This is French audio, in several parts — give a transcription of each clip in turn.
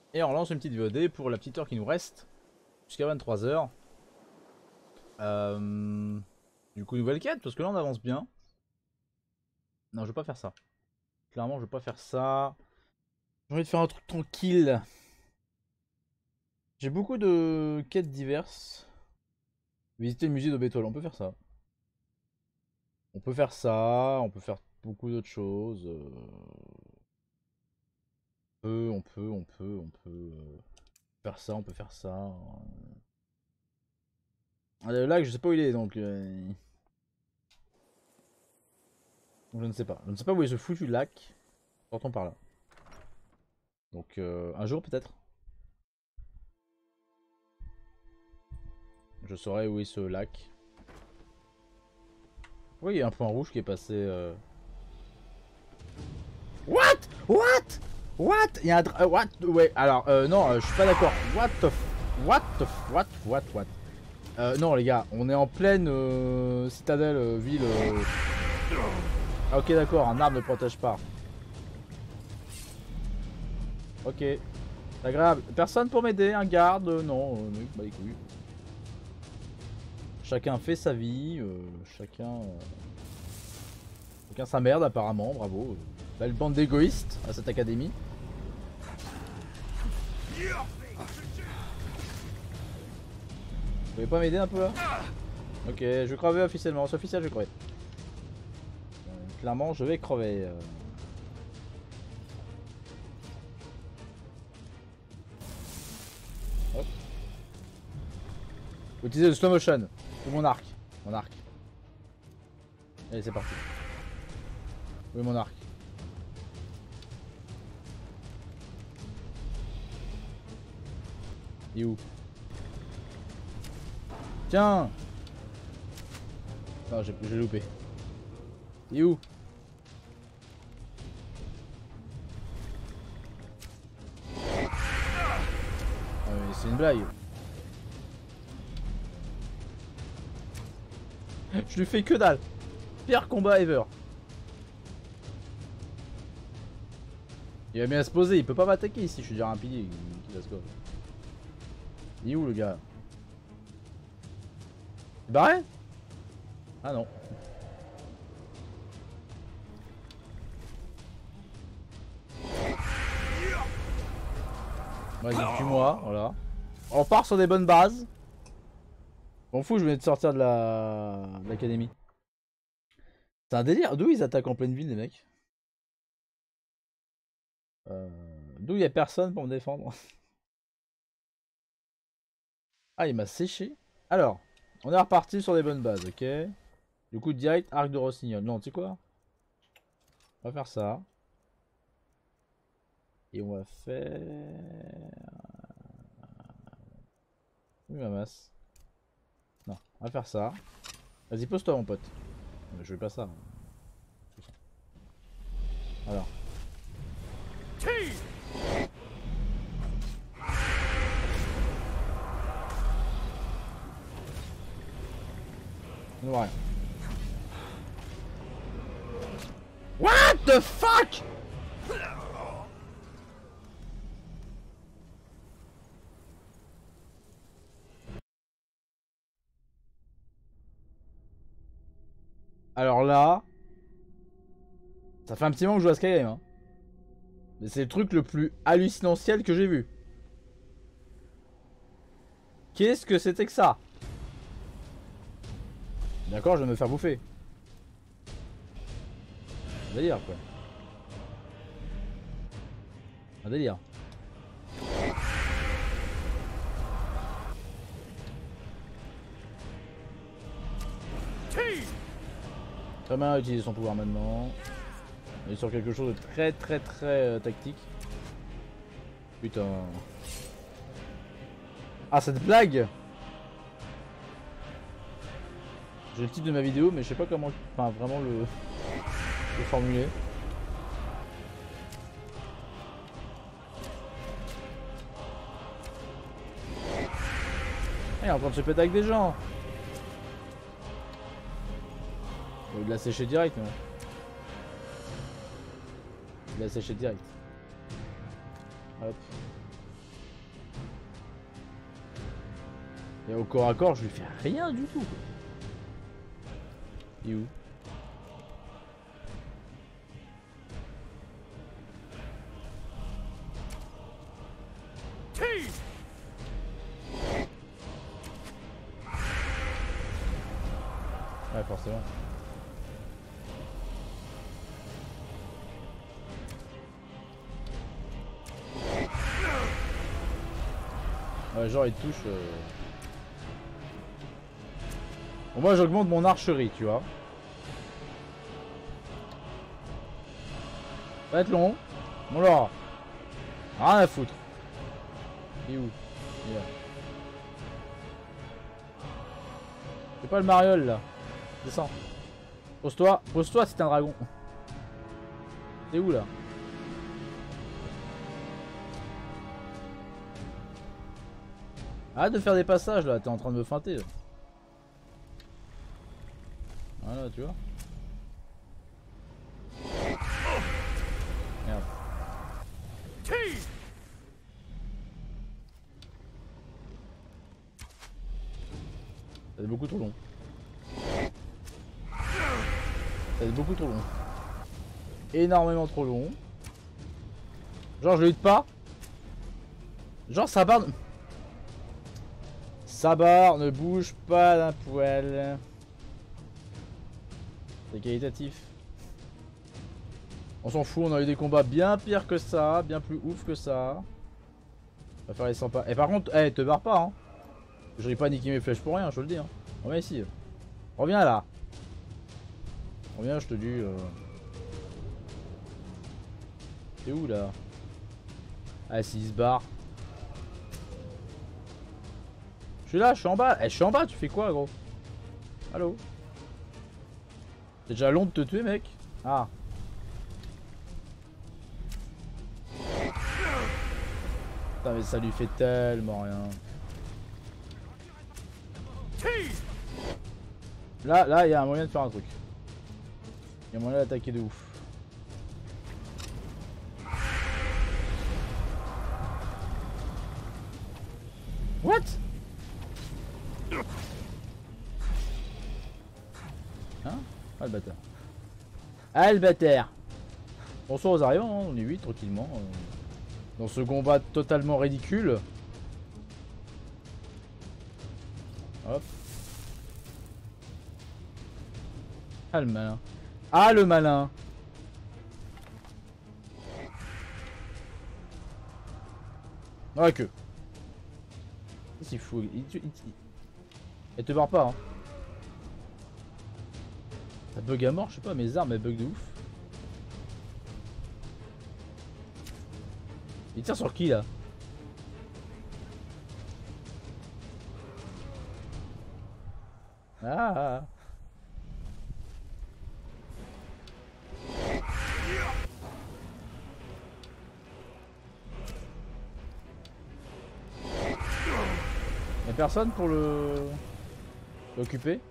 Et on lance une petite VOD pour la petite heure qui nous reste. Jusqu'à 23 h. Du coup, nouvelle quête, parce que là on avance bien. Non, je veux pas faire ça. Clairement, je veux pas faire ça. J'ai envie de faire un truc tranquille. J'ai beaucoup de quêtes diverses. Visiter le musée d'Obétol, on peut faire ça. On peut faire ça, on peut faire beaucoup d'autres choses. On peut faire ça, on peut faire ça. Le lac, je sais pas où il est, donc je ne sais pas. Je ne sais pas où est ce foutu lac. Sortons par là. Donc un jour peut-être, je saurai où est ce lac. Oui, il y a un point rouge qui est passé. What? What? What? Il y a un what? Ouais, alors non, je suis pas d'accord. What the what the what? Non les gars, on est en pleine citadelle, ville. Ah, ok d'accord, un arbre ne protège pas. Ok, c'est agréable. Personne pour m'aider, un garde, non, bah les couilles. Chacun fait sa vie, chacun sa merde apparemment, bravo. Belle bande d'égoïstes à cette académie. Vous pouvez pas m'aider un peu là? Ok, je vais crever officiellement, c'est officiel, je vais crever. Clairement, je vais crever. Hop. Utiliser le slow motion. Ou mon arc. Mon arc. Allez, c'est parti. Oui, mon arc. Il est où? Tiens! Non, j'ai loupé. Il est où? Ah, mais c'est une blague. Je lui fais que dalle. Pire combat ever. Il va bien se poser, il peut pas m'attaquer ici, je suis déjà un pilier. Il est où le gars? Il est barré? Ah non. Vas-y, tue-moi, voilà. On part sur des bonnes bases. M'en fous, je venais de sortir de l'académie. C'est un délire. D'où ils attaquent en pleine ville, les mecs? D'où il y a personne pour me défendre? Ah, il m'a séché. Alors, on est reparti sur des bonnes bases, ok? Du coup, direct, arc de rossignol. Non, tu sais quoi? On va faire ça. Et on va faire... Oui, ma masse. Non, on va faire ça. Vas-y, pose-toi, mon pote. Je vais pas ça. Alors. On voit rien. What the fuck? Alors là... Ça fait un petit moment que je joue à Skyrim, hein. Mais c'est le truc le plus hallucinantiel que j'ai vu. Qu'est-ce que c'était que ça? D'accord, je vais me faire bouffer. Un délire, quoi. Un délire. Très bien utiliser son pouvoir maintenant. On est sur quelque chose de très tactique. Putain. Ah, cette blague! J'ai le titre de ma vidéo, mais je sais pas comment, enfin vraiment le formuler. Ah, il est en train de se péter avec des gens. Il l'a séché direct, mais... Il l'a séché direct. Hop. Et au corps à corps, je lui fais rien du tout. Il est où? Ouais, forcément. Ouais, genre il touche. Bon, moi j'augmente mon archerie, tu vois. Ça va être long. Bon alors. Rien à foutre. Il est où? Il est là. C'est pas le mariole là. Descends. Pose-toi. Pose-toi, c'est un dragon. T'es où là? Arrête de faire des passages là, t'es en train de me feinter là. Voilà, tu vois. Merde. C'est beaucoup trop long. C'est beaucoup trop long. Énormément trop long. Genre je le hit pas. Genre sa barre... Sa barre ne bouge pas d'un poil. C'est qualitatif. On s'en fout, on a eu des combats bien pires que ça, bien plus ouf que ça. On va faire les 100 pas. Et par contre, te barre pas hein. J'aurais pas niqué mes flèches pour rien, je te le dis hein. Reviens ici. Reviens là. Reviens, je te dis. T'es où là? Ah si, il se barre. Je suis là, je suis en bas. Je suis en bas, tu fais quoi gros? Allô? C'est déjà long de te tuer mec. Ah. Putain mais ça lui fait tellement rien. Là il y a un moyen de faire un truc. Il y a moyen d'attaquer de ouf. What? Hein? Ah le bâtard. Ah le bâtard. Bonsoir aux arrivants, hein. On est 8 tranquillement. Dans ce combat totalement ridicule. Hop. Ah le malin. Ah le malin. Ouais que. C'est fou. Elle te barre pas hein. Ça bug à mort, je sais pas, mes armes elles bug de ouf. Il tire sur qui là? Ah. Y'a personne pour l'occuper?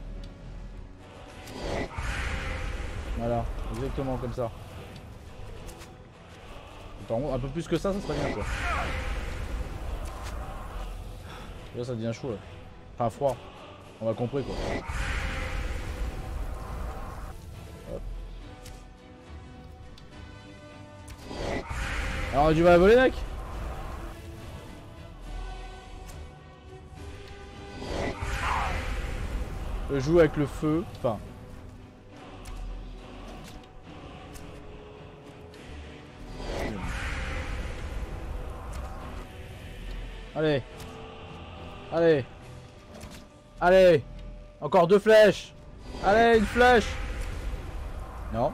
Voilà, exactement comme ça. Attends, un peu plus que ça serait bien quoi. Là ça devient chaud là. Enfin froid. On a compris quoi. Hop. Alors on a du mal à voler mec. Je joue avec le feu. Enfin. Allez. Allez. Allez. Encore 2 flèches. Allez, une flèche. Non.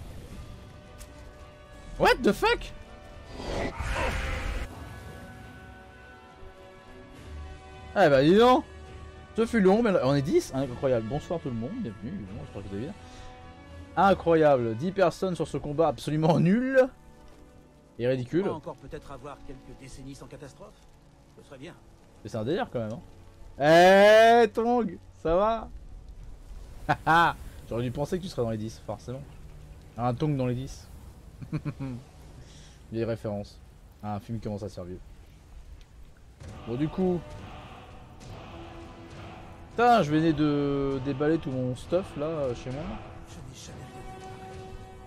What the fuck? Eh bah dis donc. Ce fut long, mais on est 10. Incroyable. Bonsoir tout le monde. Bienvenue. Bon, j'espère que vous allez bien. Incroyable. 10 personnes sur ce combat absolument nul. Et ridicule. On va encore peut-être avoir quelques décennies sans catastrophe. Ce serait bien. Mais c'est un délire quand même. Hein. Eh Tong, ça va? Haha. J'aurais dû penser que tu serais dans les 10, forcément. Un Tong dans les 10. Vieille référence. Un film qui commence à se faire vieux. Bon du coup. Putain, je venais de déballer tout mon stuff là chez moi. Je n'ai jamais rien vu de pareil.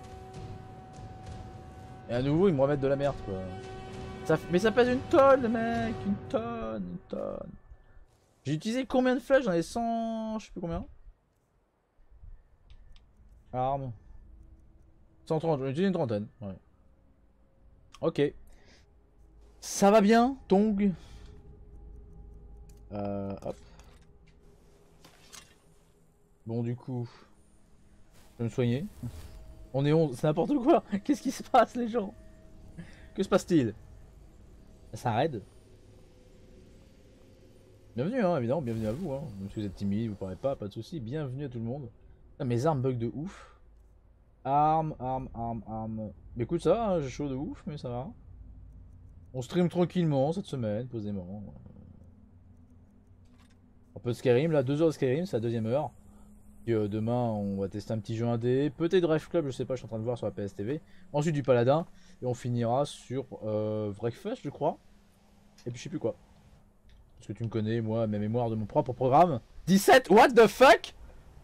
Et à nouveau, ils me remettent de la merde quoi. Mais ça pèse une tonne, mec, une tonne. J'ai utilisé combien de flèches? J'en ai 100, je sais plus combien. Armes. 130, j'en ai utilisé une trentaine. Ouais. Ok. Ça va bien, Tong. Hop. Bon, du coup, je vais me soigner. On est 11, c'est n'importe quoi. Qu'est-ce qui se passe, les gens? Que se passe-t-il? Ça raid. Bienvenue, hein, évidemment, bienvenue à vous. Hein. Même si vous êtes timide, vous parlez pas de soucis. Bienvenue à tout le monde. Ah, mes armes bug de ouf. Armes. Mais écoute, ça va, hein, j'ai chaud de ouf, mais ça va. On stream tranquillement cette semaine, posément. Un peu de Skyrim, là, 2 heures de Skyrim, c'est la deuxième heure. Et, demain, on va tester un petit jeu indé. Peut-être Drive Club, je sais pas, je suis en train de voir sur la PSTV. Ensuite du Paladin. Et on finira sur Wreckfest, je crois. Et puis je sais plus quoi. Parce que tu me connais, moi, mes mémoires de mon propre programme. 17, what the fuck?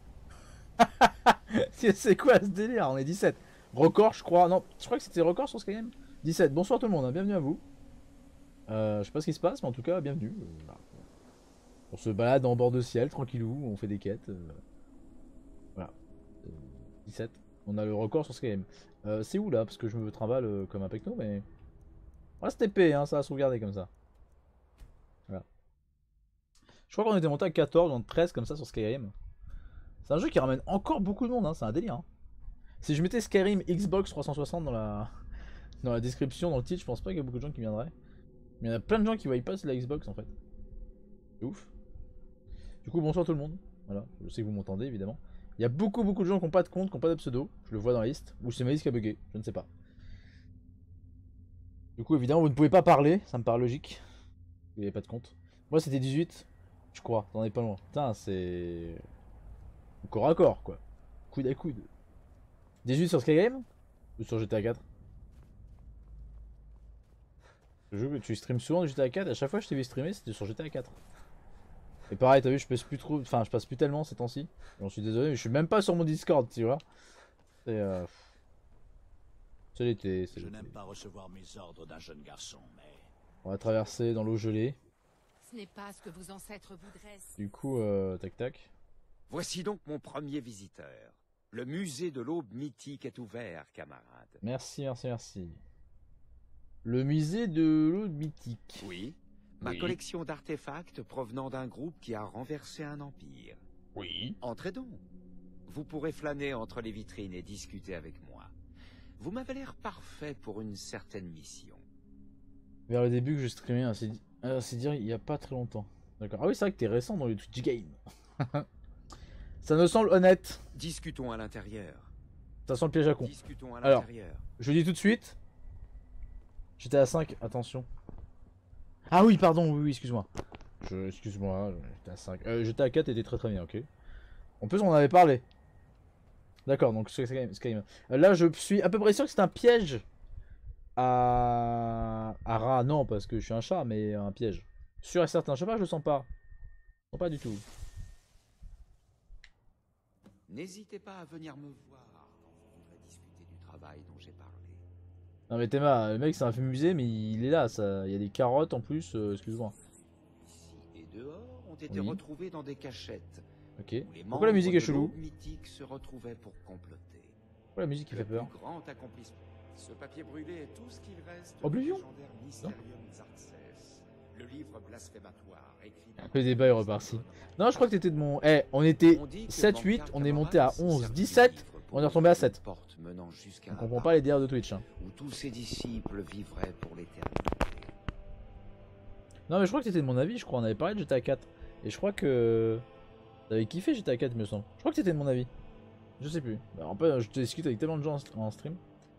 C'est quoi ce délire? On est 17. Record, je crois. Non, je crois que c'était record sur Skyrim. 17. Bonsoir tout le monde, hein. Bienvenue à vous. Je sais pas ce qui se passe, mais en tout cas, bienvenue. Voilà. On se balade en bord de ciel, tranquillou, on fait des quêtes. Voilà. 17. On a le record sur Skyrim. C'est où là? Parce que je me trimballe comme un pecno, mais. Voilà, c'était épais, hein, ça va sauvegarder comme ça. Voilà. Je crois qu'on était monté à 14, donc 13 comme ça sur Skyrim. C'est un jeu qui ramène encore beaucoup de monde, hein, c'est un délire. Hein. Si je mettais Skyrim Xbox 360 dans la description, dans le titre, je pense pas qu'il y a beaucoup de gens qui viendraient. Mais il y en a plein de gens qui voient pas c'est la Xbox en fait. C'est ouf. Du coup, bonsoir tout le monde. Voilà, je sais que vous m'entendez évidemment. Il y a beaucoup de gens qui n'ont pas de compte, qui n'ont pas de pseudo. Je le vois dans la liste. Ou c'est ma liste qui a bugué, je ne sais pas. Du coup, évidemment, vous ne pouvez pas parler, ça me paraît logique. Il n'y avait pas de compte. Moi, c'était 18, je crois, t'en es pas loin. Putain, c'est. Corps à corps, quoi. Coude à coude. 18 sur Skyrim ou sur GTA 4? Le jeu que tu streams souvent de GTA 4, à chaque fois que je t'ai vu streamer, c'était sur GTA 4. Et pareil, t'as vu, je passe plus trop. Enfin, je passe plus tellement ces temps-ci. J'en suis désolé, mais je suis même pas sur mon Discord, tu vois. C'est l'été. Je n'aime pas recevoir mes ordres d'un jeune garçon, mais... On va traverser dans l'eau gelée. Ce n'est pas ce que vos ancêtres voudraient. Du coup, tac. Voici donc mon premier visiteur. Le musée de l'aube mythique est ouvert, camarade. Merci. Le musée de l'aube mythique. Oui. Ma collection d'artefacts provenant d'un groupe qui a renversé un empire. Oui. Entrez donc. Vous pourrez flâner entre les vitrines et discuter avec moi. Vous m'avez l'air parfait pour une certaine mission. Vers le début que je streamais, c'est dire il y a pas très longtemps. D'accord. Ah oui, c'est vrai que t'es récent dans le Twitch Game. Ça me semble honnête. Discutons à l'intérieur. Ça sent le piège à con. Discutons à Alors, l'intérieur. je dis tout de suite. J'étais à 5, attention. Ah oui, pardon, oui, excuse-moi. Excuse-moi, j'étais à 5. J'étais à 4 et était très bien, ok. En plus, on en avait parlé. D'accord, donc c'est Skyrim. Là, je suis à peu près sûr que c'est un piège à rat. Non, parce que je suis un chat, mais un piège. Sûr et certain. Je sais pas, je le sens pas. Je sens pas du tout. N'hésitez pas à venir me voir quand vous voudrez discuter du travail dont j'ai parlé. Non mais Théma, le mec c'est un musée mais il est là, ça. Il y a des carottes en plus, excuse-moi. Ici et dehors ont été Oui. retrouvés dans des cachettes. Ok. Où les Pourquoi la musique est membres de chelou? l'aube mythique se retrouvaient pour comploter. Pourquoi la musique qui fait peur? Le plus grand accomplissement. Ce papier brûlé est tout ce qu'il reste Oblivion? du légendaire Mysterium Xarxes, le livre blasphématoire écrit par... Le débat est reparti. Non, je crois que t'étais de mon... Eh, on était 7, 8, on est monté à 11, 17, on est retombé à 7. On comprend pas les délires de Twitch. Hein. Où tous ses disciples vivraient pour l'éternité. Non mais je crois que t'étais de mon avis, je crois, on avait parlé de GTA 4. Et je crois que... T'avais kiffé GTA 4, me semble. Je crois que t'étais de mon avis. Je sais plus. En fait, je te discute avec tellement de gens en stream.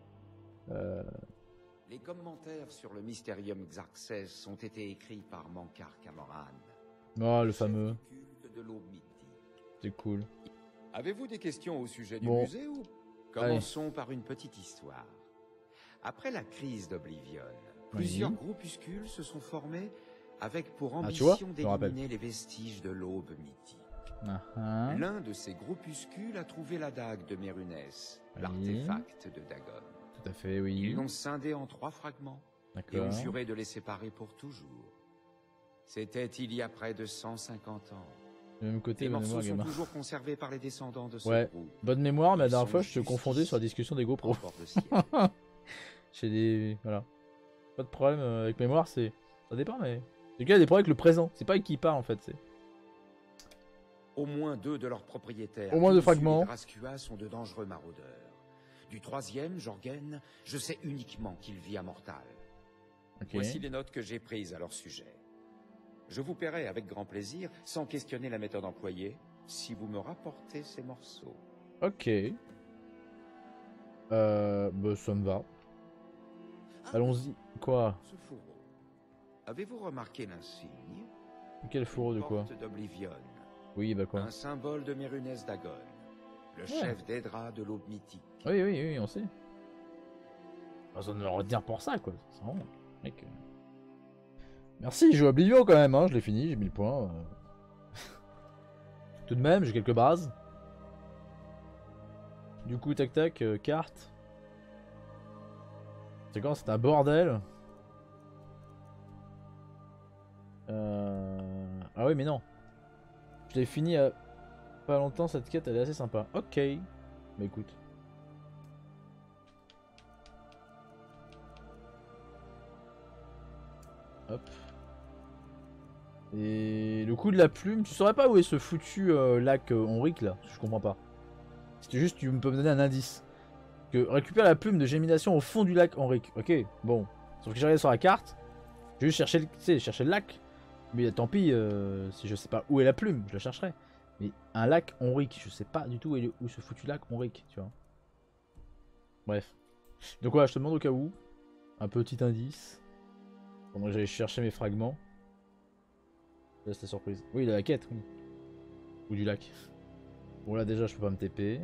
Les commentaires sur le Mysterium Xarxes ont été écrits par Mankar Camoran. Oh, le fameux. Culte de l'aube mythique. C'est cool. Avez-vous des questions au sujet du Bon. musée ou... Commençons par une petite histoire. Après la crise d'Oblivion, plusieurs groupuscules se sont formés avec pour Ah, tu vois, ambition je me rappelle. d'éliminer les vestiges de l'aube mythique. L'un de ces groupuscules a trouvé la dague de Mérunès, Oui. l'artefact de Dagon. Tout à fait, oui. Ils l'ont scindée en 3 fragments et ont D'accord. juré de les séparer pour toujours. C'était il y a près de 150 ans. Du même côté, Les bonne morceaux mémoire, sont gamin. toujours conservés par les descendants de ce Ouais. groupe. Bonne mémoire, mais la Ils dernière sont fois, je te justice confondais sur la discussion des GoPro. en bord de ciel. J'ai des... Voilà. Pas de problème avec mémoire, c'est... Ça dépend, mais... Le gars a des problèmes avec le présent. C'est pas avec qui il parle, en fait, c'est... Au moins 2 de leurs propriétaires, Au moins 2 issus des fragments. Graskua, sont de dangereux maraudeurs. Du 3e, Jorgen, je sais uniquement qu'il vit à Mortal. Ok. Voici les notes que j'ai prises à leur sujet. Je vous paierai avec grand plaisir, sans questionner la méthode employée, si vous me rapportez ces morceaux. Ok. Bah, ça me va. Allons-y. Quoi? Ce fourreau. Avez-vous remarqué l'insigne? Quel fourreau de quoi? Porte d'Oblivion. Oui, bah quoi? Un symbole de Mérunès Dagon. Le chef d'Edra de l'aube mythique. Oui, oui, oui, on sait. Pas besoin de le retenir pour ça, quoi. C'est vraiment... Mec... Merci, je joue à Oblivion quand même, hein. Je l'ai fini, j'ai 1000 points. Tout de même, j'ai quelques bases. Du coup, tac tac, carte. C'est quand? C'est un bordel. Ah oui, mais non. Je l'ai fini à pas longtemps, cette quête, elle est assez sympa. Ok. Bah écoute. Hop. Et le coup de la plume, tu saurais pas où est ce foutu lac Onric là? Je comprends pas. C'était juste, tu peux me donner un indice. Que récupère la plume de gémination au fond du lac Henrik. Ok, bon. Sauf que j'ai regardé sur la carte. J'ai juste cherché chercher le lac. Mais tant pis, si je sais pas où est la plume, je la chercherai. Mais un lac Henrik, je sais pas du tout où ce foutu lac Henrik, tu vois. Bref. Donc voilà, je te demande au cas où. Un petit indice. Pendant que j'allais chercher mes fragments. Là, c'est la surprise. Oui, il a la quête, oui. Ou du lac. Bon là déjà, je peux pas me TP.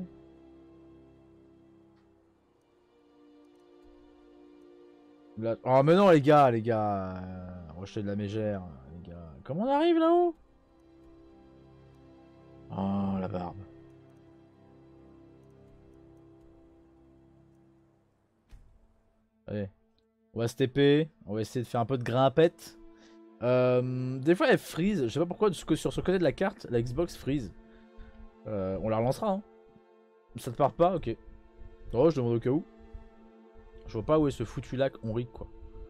Là... Oh mais non les gars, rejeter de la mégère, les gars. Comment on arrive là-haut? Oh la barbe. Allez. On va se TP, on va essayer de faire un peu de grimpette. Des fois elle freeze, je sais pas pourquoi sur ce côté de la carte, la Xbox freeze. On la relancera hein. Ça te part pas? Ok. Oh je demande au cas où. Je vois pas où est ce foutu lac Henrik quoi.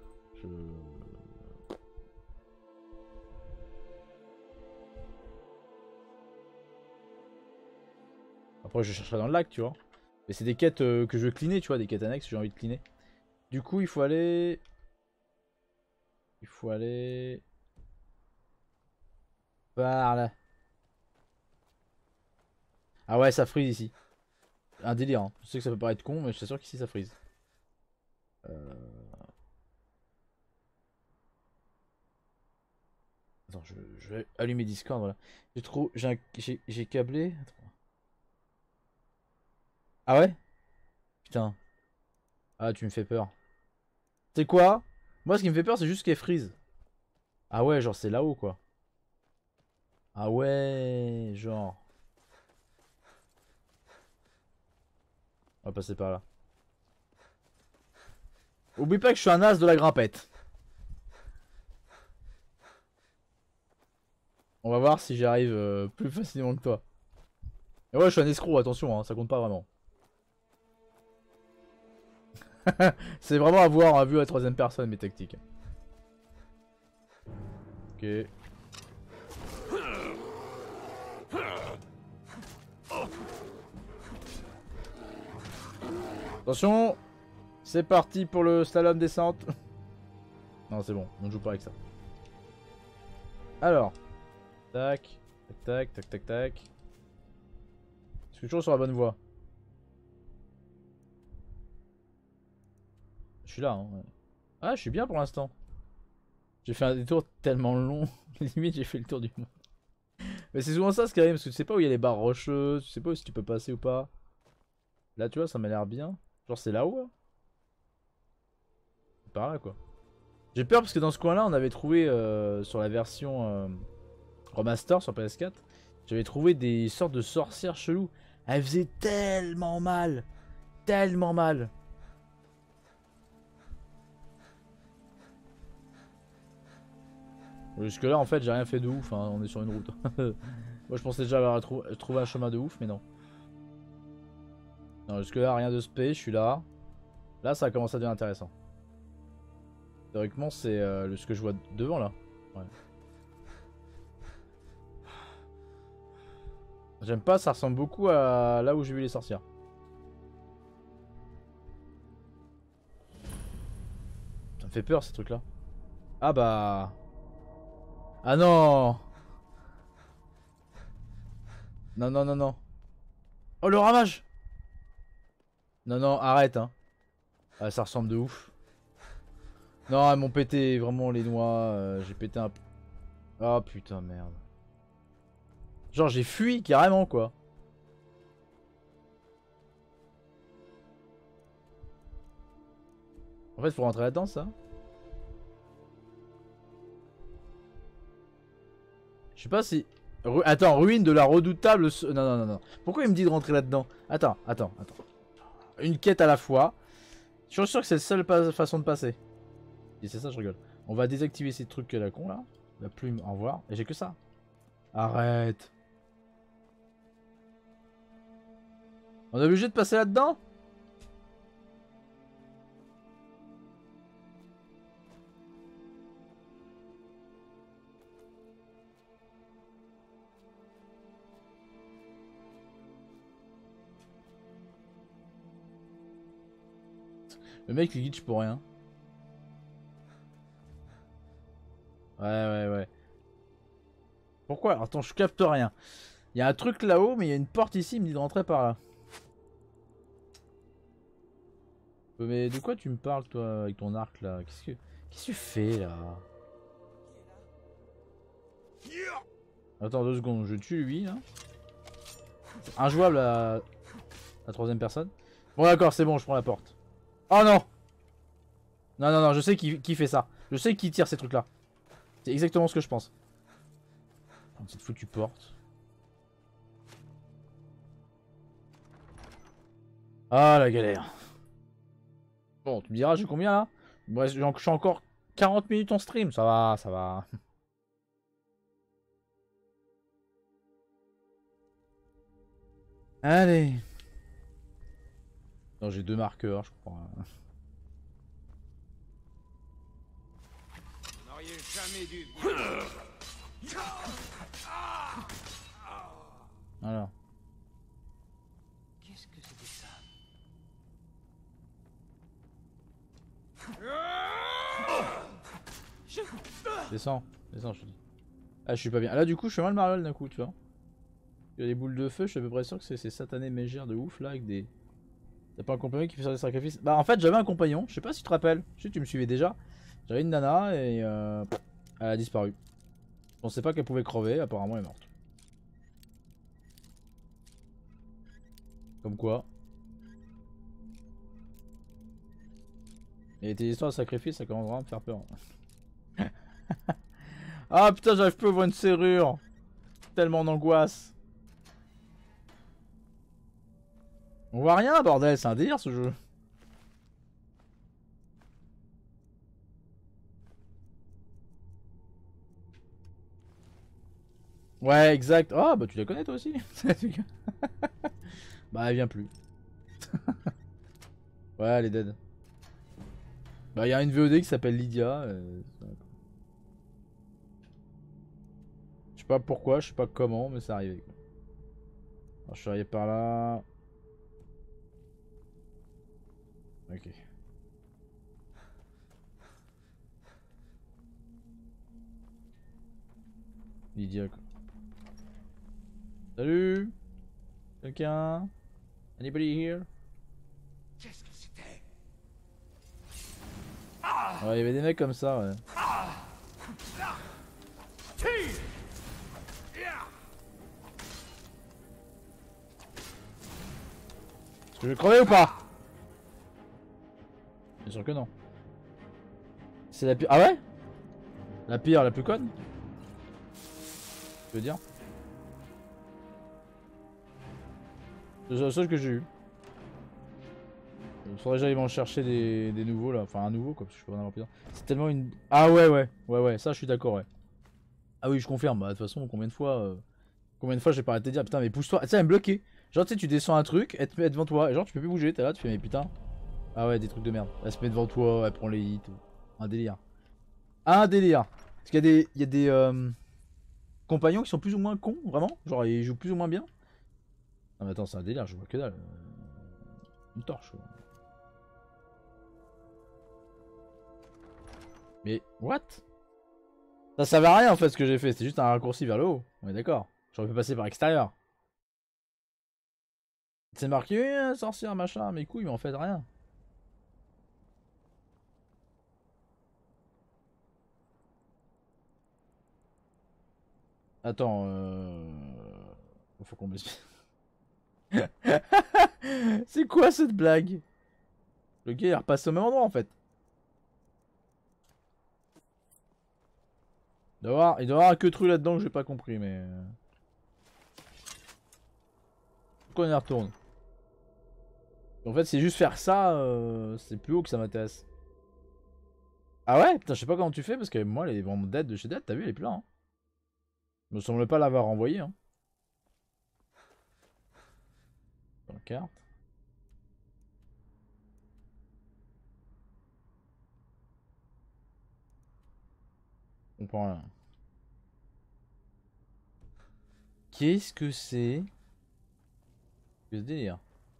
Après je chercherai dans le lac tu vois. Mais c'est des quêtes que je veux cleaner tu vois, des quêtes annexes que j'ai envie de cleaner. Du coup il faut aller... Par là. Ah ouais ça freeze ici. Un délire hein. Je sais que ça peut paraître con mais je suis sûr qu'ici ça freeze. Attends, je vais allumer Discord, voilà. J'ai câblé. Attends. Ah ouais? Putain. Ah, tu me fais peur. C'est quoi? Moi, ce qui me fait peur, c'est juste qu'elle freeze. Ah ouais, genre, c'est là-haut, quoi. Ah ouais, genre. On va passer par là. Oublie pas que je suis un as de la grimpette. On va voir si j'arrive plus facilement que toi. Et ouais, je suis un escroc, attention, hein, ça compte pas vraiment. C'est vraiment à voir à vue à la troisième personne mes tactiques. Ok. Attention, c'est parti pour le slalom descente. Non, c'est bon, on ne joue pas avec ça. Alors, tac, tac, tac, tac, tac. Est-ce que je suis toujours sur la bonne voie? Je suis là, hein. Ouais. Ah, je suis bien pour l'instant. J'ai fait un détour tellement long, limite j'ai fait le tour du monde. Mais c'est souvent ça ce qui arrive, parce que tu sais pas où il y a les barres rocheuses, tu sais pas si tu peux passer ou pas. Là, tu vois, ça m'a l'air bien. Genre, c'est là-haut, hein. C'est par là, quoi. J'ai peur parce que dans ce coin-là, on avait trouvé sur la version remaster sur PS4, J'avais trouvé des sortes de sorcières cheloues. Elles faisaient tellement mal. Tellement mal. Jusque là en fait j'ai rien fait de ouf, hein. On est sur une route. Moi je pensais déjà avoir trouvé un chemin de ouf mais non. Non jusque là rien de spé, je suis là. Là ça commence à devenir intéressant. Théoriquement c'est ce que je vois devant là. Ouais. J'aime pas, ça ressemble beaucoup à là où j'ai vu les sorcières. Ça me fait peur ces trucs là. Ah bah... Ah non. Non non non non. Oh le ramage. Non non arrête hein. Ah ça ressemble de ouf. Non elles m'ont pété vraiment les noix. J'ai pété un... Oh putain merde. Genre j'ai fui carrément quoi. En fait faut rentrer là-dedans ça. Je sais pas si... Attends, ruine de la redoutable... Non, non, non, non. Pourquoi il me dit de rentrer là-dedans? Attends. Une quête à la fois. Je suis sûr que c'est la seule façon de passer. Si c'est ça, je rigole. On va désactiver ces trucs là con là. La plume, au revoir. Et j'ai que ça. Arrête. On est obligé de passer là-dedans? Le mec il glitch pour rien. Ouais. Pourquoi? Attends, je capte rien. Il y a un truc là-haut, mais il y a une porte ici, il me dit de rentrer par là. Mais de quoi tu me parles toi avec ton arc là? Qu'est-ce que tu fais là? Attends 2 secondes, je tue lui là. Injouable à la troisième personne. Bon d'accord, c'est bon, je prends la porte. Oh non! Non, je sais qui fait ça. Je sais qui tire ces trucs là. C'est exactement ce que je pense. Cette foutue porte. Ah la galère. Bon, tu me diras, j'ai combien là? Bref, je suis encore 40 minutes en stream, ça va, ça va. Allez. Non, j'ai 2 marqueurs, je crois. Vous n'auriez jamais dû. Alors. Qu'est-ce que c'était ça? Descends, je te dis. Ah, je suis pas bien. Là, du coup, je suis mal marvel d'un coup, tu vois. Il y a des boules de feu, je suis à peu près sûr que c'est ces satanés mégères de ouf là, avec des. T'as pas un compagnon qui fait des sacrifices? Bah, en fait, j'avais un compagnon, je sais pas si tu te rappelles. Je sais que tu me suivais déjà. J'avais une nana et elle a disparu. Je pensais pas qu'elle pouvait crever, apparemment elle est morte. Comme quoi. Et tes histoires de sacrifice, ça commence vraiment à me faire peur. Ah putain, j'arrive plus à voir une serrure. Tellement d'angoisse. On voit rien, bordel, c'est un délire ce jeu. Ouais, exact. Oh, bah tu la connais toi aussi. Bah, elle vient plus. Ouais, elle est dead. Bah, il y a une VOD qui s'appelle Lydia. Je sais pas pourquoi, je sais pas comment, mais c'est arrivé. Alors, je suis arrivé par là. Ok. Lydia quoi. Salut. Quelqu'un? Anybody here? Qu'est-ce que c'était? Ouais, il y avait des mecs comme ça, ouais. Est-ce que je vais crever ou pas? Bien sûr que non. C'est la pire. Ah ouais? La pire, la plus conne? Je veux dire. C'est le seul que j'ai eu. Il faudrait que j'aille m'en chercher des nouveaux là. Enfin un nouveau quoi, parce que je peux pas en avoir plusieurs. C'est tellement une... Ah ouais, ça je suis d'accord, ouais. Ah oui, je confirme. Bah, de toute façon, combien de fois j'ai pas arrêté de dire putain mais pousse-toi. Tu sais, elle me bloquer. Genre tu sais, tu descends un truc, elle te met devant toi. Et genre tu peux plus bouger, t'es là, tu fais mais putain. Ah ouais, des trucs de merde. Elle se met devant toi, elle prend les hits. Un délire. Un délire. Parce qu'il y a des compagnons qui sont plus ou moins cons, vraiment. Genre ils jouent plus ou moins bien. Non mais attends, c'est un délire, je vois que dalle. Une torche. Mais what? Ça servait à rien en fait ce que j'ai fait, c'était juste un raccourci vers le haut. On est d'accord. J'aurais pu passer par l'extérieur. C'est marqué sorcière machin, mes couilles mais en fait rien. Attends, faut qu'on m'explique. C'est quoi cette blague? Le gars il est repassé au même endroit en fait. Il doit y avoir un que truc là-dedans que j'ai pas compris mais... Pourquoi on y retourne? En fait c'est juste faire ça, c'est plus haut que ça m'intéresse. Ah ouais? Putain je sais pas comment tu fais parce que moi les vraiment dead de chez Dead, t'as vu elle est plein hein. Me semble pas l'avoir envoyé hein. Dans la carte. On comprend rien. Qu'est-ce que c'est que ce délire?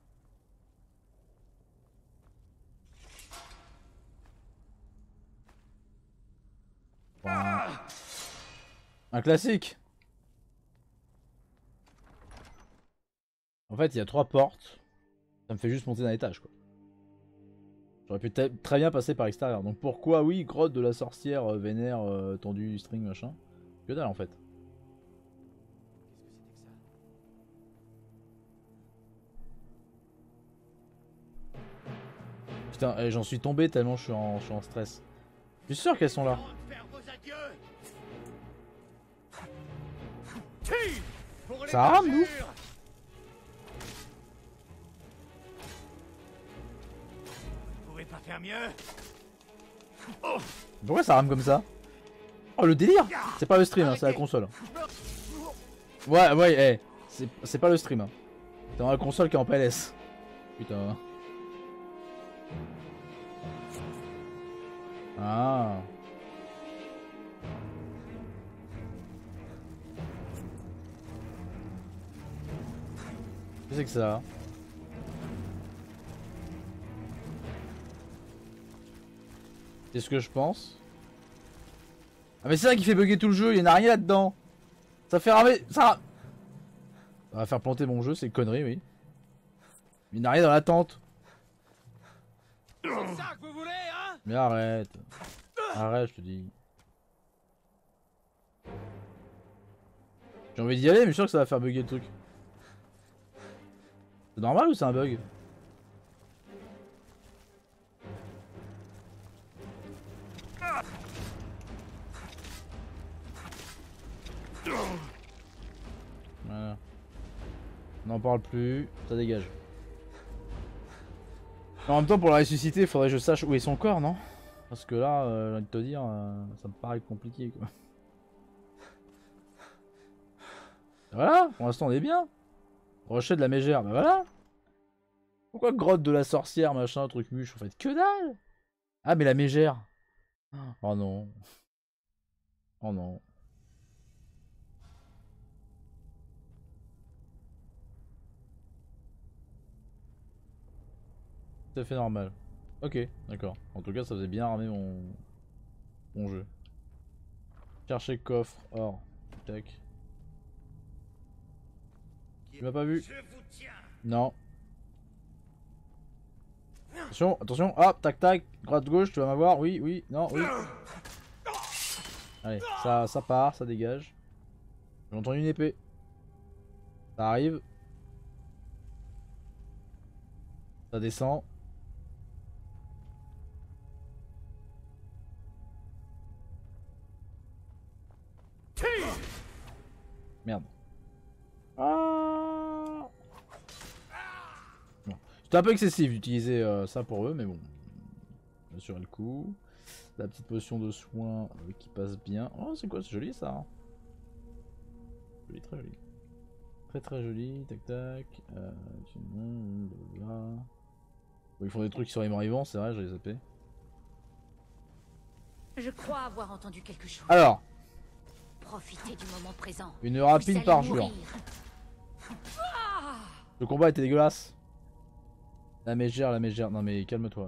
Un classique. En fait il y a 3 portes. Ça me fait juste monter d'un étage quoi. J'aurais pu très bien passer par l'extérieur. Donc pourquoi oui, grotte de la sorcière vénère tendue string machin. Que dalle en fait. Putain, j'en suis tombé tellement je suis en stress. Je suis sûr qu'elles sont là. Ça rame nous. Pas faire mieux. Pourquoi ça rame comme ça? Oh le délire. C'est pas le stream, hein, c'est la console. Ouais, c'est pas le stream. Hein. C'est dans la console qui est en PLS. Putain. Ah. Qu'est-ce que c'est que ça? C'est ce que je pense. Ah mais c'est ça qui fait bugger tout le jeu, il n'y en a rien là-dedans. Ça fait ramer... Ça va faire planter mon jeu, c'est une connerie, oui. Il n'y a rien dans la tente. C'est ça que vous voulez, hein? Mais arrête. Arrête, je te dis. J'ai envie d'y aller, mais je suis sûr que ça va faire bugger le truc. C'est normal ou c'est un bug? Voilà. On n'en parle plus, ça dégage. En même temps, pour la ressusciter, il faudrait que je sache où est son corps, non? Parce que là, j'ai envie de te dire, ça me paraît compliqué quoi. Voilà, pour l'instant on est bien. Rocher de la mégère, bah voilà. Pourquoi grotte de la sorcière, machin, truc muche, en fait, que dalle. Ah mais la mégère. Oh non. Oh non. Tout à fait normal. Ok, d'accord. En tout cas, ça faisait bien ramer mon jeu. Chercher coffre, or. Tac. Tu m'as pas vu? Non. Attention, attention. Hop, tac tac. Droite gauche, tu vas m'avoir. Oui, oui, non, oui. Allez, ça part, ça dégage. J'ai entendu une épée. Ça arrive. Ça descend. Merde. Ah. C'était un peu excessif d'utiliser ça pour eux, mais bon. Assurer le coup. La petite potion de soin qui passe bien. Oh, c'est quoi? C'est joli ça. Hein. Joli, très joli. Très très joli. Tac tac. Là. Ils font des trucs sur les morts-vivants, c'est vrai, j'ai zappé. Je crois avoir entendu quelque chose. Alors, Profitez du moment présent. une Vous rapine allez par jour. mourir. Le combat était dégueulasse. La mégère, la mégère. Non mais calme-toi.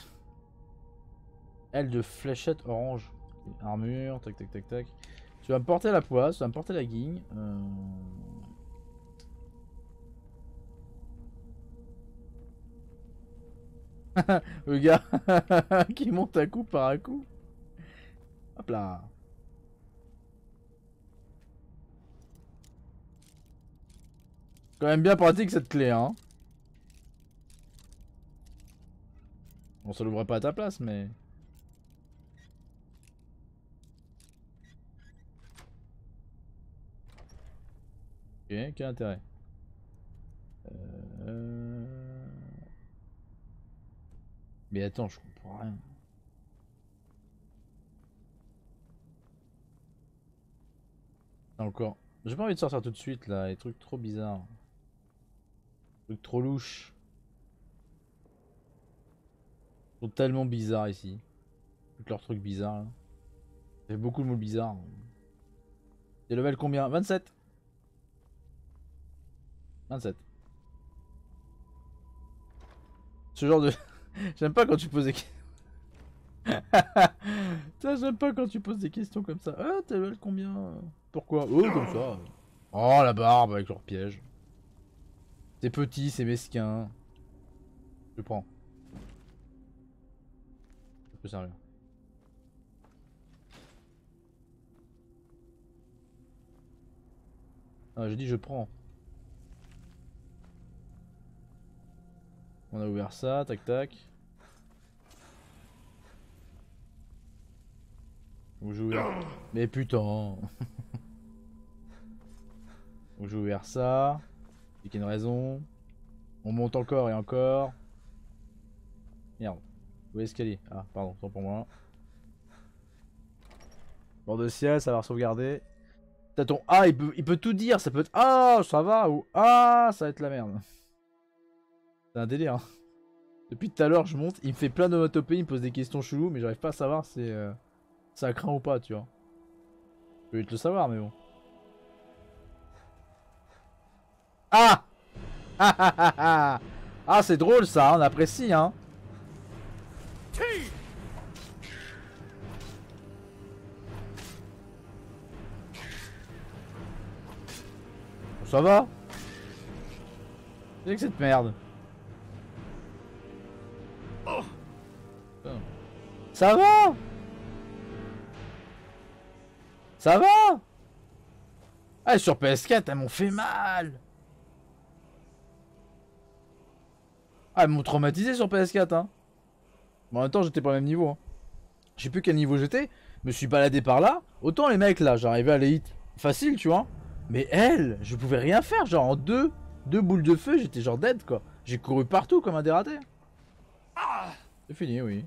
Aile de fléchette orange. Armure, tac tac tac tac. Tu vas me porter la poisse, tu vas me porter la guigne. Le gars qui monte à coup par un coup. Hop là. Quand même bien pratique cette clé, hein. Bon, ça l'ouvrait pas à ta place, mais... Ok, quel intérêt? Mais attends, je comprends rien. Encore. J'ai pas envie de sortir tout de suite là, les trucs trop bizarres. Trucs trop louches. Ils sont tellement bizarres ici. Tous leurs trucs bizarres là. Il y a beaucoup de mots bizarres. T'es level combien? 27. 27. Ce genre de... J'aime pas quand tu poses des questions. J'aime pas quand tu poses des questions comme ça. Ah, t'es level combien? Pourquoi? Oh, comme ça. Oh, la barbe avec leur piège. C'est petit, c'est mesquin. Je prends. Ça peut servir. Ah, j'ai dit je prends. On a ouvert ça, tac tac. Où j'ai ouvert... Mais putain. Où j'ai ouvert ça. Il y a une raison. On monte encore et encore. Merde. Où est l'escalier? Ah, pardon, tant pour moi. Bord de ciel, ça va sauvegarder. T'as ton A, il peut tout dire. Ça peut être ah, ça va ou ah, ça va être la merde. C'est un délire. Hein. Depuis tout à l'heure, je monte. Il me fait plein d'onomatopées. Il me pose des questions cheloues, mais j'arrive pas à savoir si ça craint ou pas, tu vois. Je peux vite le savoir, mais bon. Ah! Ah, c'est drôle ça, on apprécie, hein. Ça va? C'est que cette merde. Ça va? Ça va? Ah, sur PS4, elles m'ont fait mal. Ah, elles m'ont traumatisé sur PS4, hein. Bon, en même temps, j'étais pas au même niveau, hein. Je sais plus quel niveau j'étais. Je me suis baladé par là. Autant les mecs là, j'arrivais à les hit facile, tu vois. Mais elle, je pouvais rien faire. Genre en deux boules de feu, j'étais genre dead, quoi. J'ai couru partout comme un dératé. C'est fini, oui.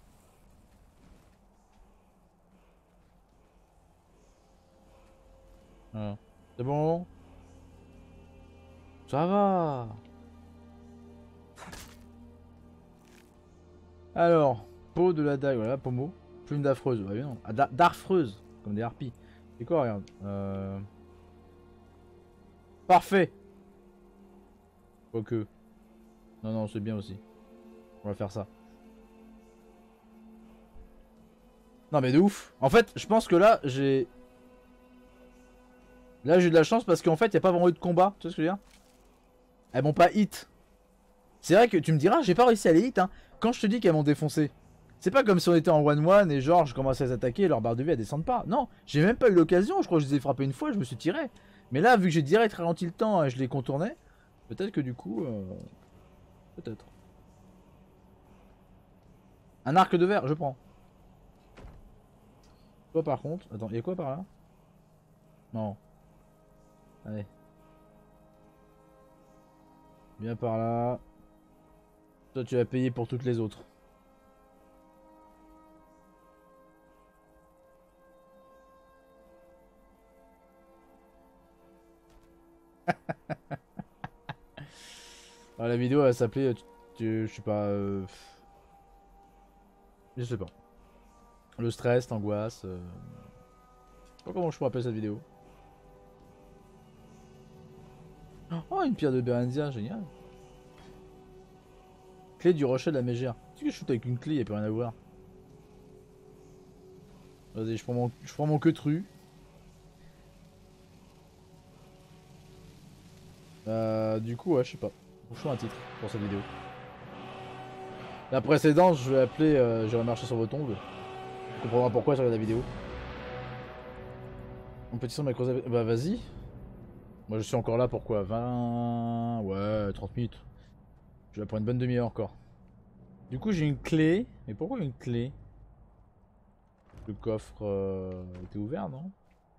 Ah. C'est bon. Ça va. Alors, peau de la dague, voilà, pommeau. Plume d'affreuse, ouais, non. Ah, d'affreuse, comme des harpies. C'est quoi, regarde. Parfait. Quoique. Non, non, c'est bien aussi. On va faire ça. Non, mais de ouf. En fait, je pense que là, j'ai... Là, j'ai eu de la chance parce qu'en fait, il n'y a pas vraiment eu de combat. Tu vois ce que je veux dire? Elles m'ont pas hit. C'est vrai que tu me diras, j'ai pas réussi à les hit, hein. Quand je te dis qu'elles m'ont défoncé, c'est pas comme si on était en 1-1 et genre je commençais à les attaquer et leur barre de vie elle descend pas. Non, j'ai même pas eu l'occasion, je crois que je les ai frappés une fois, je me suis tiré. Mais là, vu que j'ai direct ralenti le temps et je les contournais, peut-être que du coup... Peut-être. Un arc de verre, je prends. Toi par contre... Attends, y'a quoi par là? Non. Allez. Viens par là. Toi tu vas payer pour toutes les autres. Ah, la vidéo elle s'appelait, je sais pas, je sais pas. Le stress, l'angoisse. Je sais pas comment je pourrais appeler cette vidéo. Oh, une pierre de Bérenzia, génial. Clé du rocher de la mégère. Tu sais que je shoot avec une clé, y'a plus rien à voir. Vas-y, je prends mon queutru. Du coup, ouais, je sais pas. Faut choisir un titre pour cette vidéo. La précédente, je vais appeler J'irai marcher sur vos tombes. Tu comprendras pourquoi je regarde la vidéo. Un petit son de ma creuse. Bah, vas-y. Moi, je suis encore là pour quoi 20. Ouais, 30 minutes. Je vais prendre une bonne demi-heure encore. Du coup, j'ai une clé. Mais pourquoi une clé? Le coffre était ouvert, non?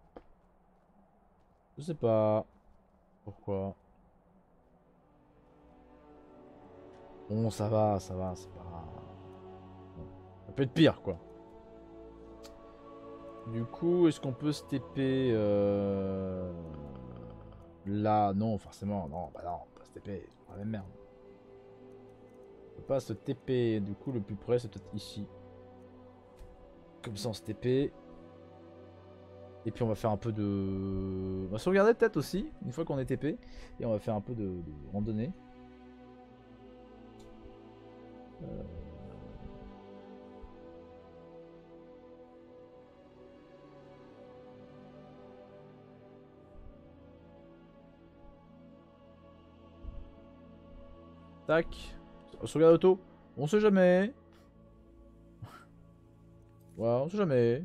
Je sais pas. Pourquoi? Bon, ça va, c'est pas... Bon, ça peut être pire, quoi. Du coup, est-ce qu'on peut se TP là? Non, forcément, non, bah non, on peut pas se TP, c'est la même merde. On peut pas se TP, du coup, le plus près, c'est peut-être ici. Comme ça, on se TP. Et puis on va faire un peu de... On va sauvegarder peut-être aussi, une fois qu'on est TP. Et on va faire un peu de randonnée. Tac. Sauvegarde auto. On sait jamais. Voilà, on sait jamais.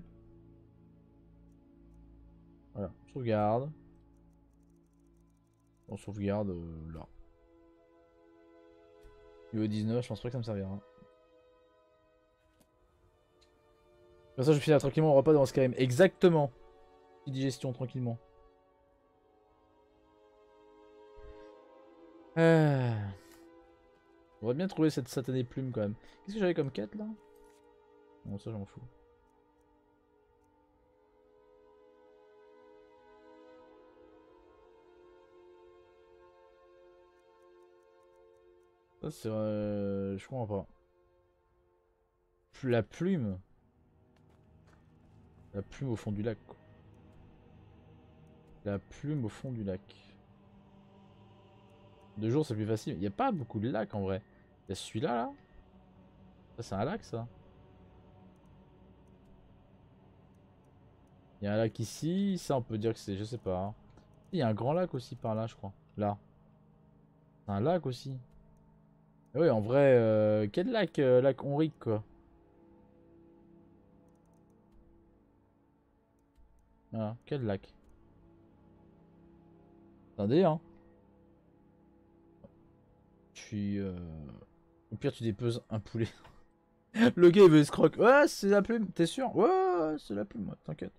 Voilà, sauvegarde. On sauvegarde là. Niveau 19, je pense pas que ça me servira. Comme ça, je finis tranquillement mon repas dans Skyrim. Exactement. Petite digestion tranquillement. On va bien trouver cette satanée plume quand même. Qu'est-ce que j'avais comme quête là? Bon, ça j'en fous. Ça c'est... je comprends pas. La plume. La plume au fond du lac quoi. La plume au fond du lac. De jour c'est plus facile. Il n'y a pas beaucoup de lacs en vrai. Il y a celui-là là. Ça c'est un lac ça. Il y a un lac ici. Ça on peut dire que c'est... Je sais pas. Hein. Il y a un grand lac aussi par là je crois. Là. C'est un lac aussi. Et oui en vrai quel lac lac Onric quoi. Voilà. Quel lac. Attendez hein. Au pire, tu déposes un poulet. Le gars, il veut escroc. Ouais, c'est la plume. T'es sûr? Ouais, ouais, c'est la plume. T'inquiète.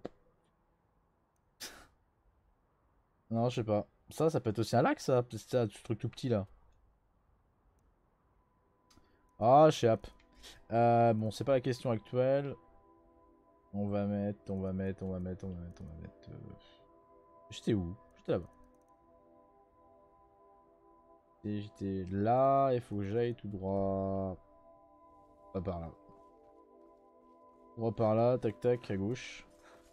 Non, je sais pas. Ça peut être aussi un lac, ça. C'est un truc tout petit, là. Ah, chap. Bon, c'est pas la question actuelle. On va mettre... J'étais où? J'étais là-bas. J'étais là, il faut que j'aille tout droit. Pas par là. Droit par là, tac tac, à gauche.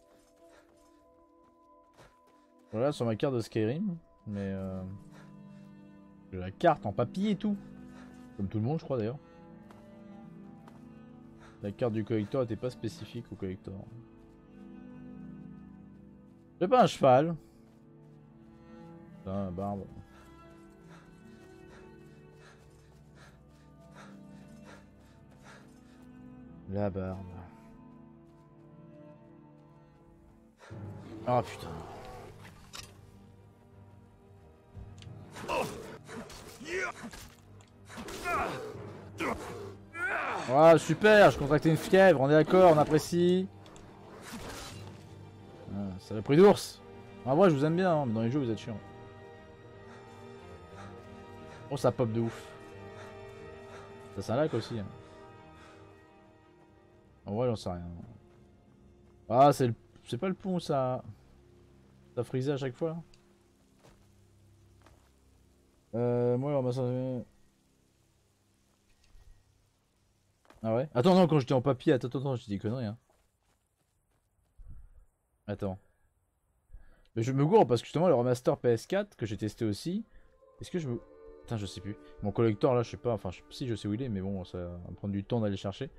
Voilà, sur ma carte de Skyrim. Mais j'ai la carte en papier et tout. Comme tout le monde, je crois d'ailleurs. La carte du collector n'était pas spécifique au collector. J'ai pas un cheval. Putain, barbe. La barbe. Ah putain. Ah super, je contractais une fièvre, on est d'accord, on apprécie. Ah, ça a pris d'ours. En vrai je vous aime bien, hein, mais dans les jeux vous êtes chiant. Oh ça pop de ouf. Ça c'est un lac aussi. Hein. En vrai j'en sais rien. Ah c'est pas le pont ça. Ça frisé à chaque fois là. Moi on m'a servi... Ah ouais? Attends non quand j'étais en papier, attends, j'ai dit des conneries hein. Attends. Mais je me gourre parce que justement le remaster PS4 que j'ai testé aussi. Est-ce que je me... Putain je sais plus. Mon collector là je sais pas, enfin si je sais où il est mais bon ça va prendre du temps d'aller chercher.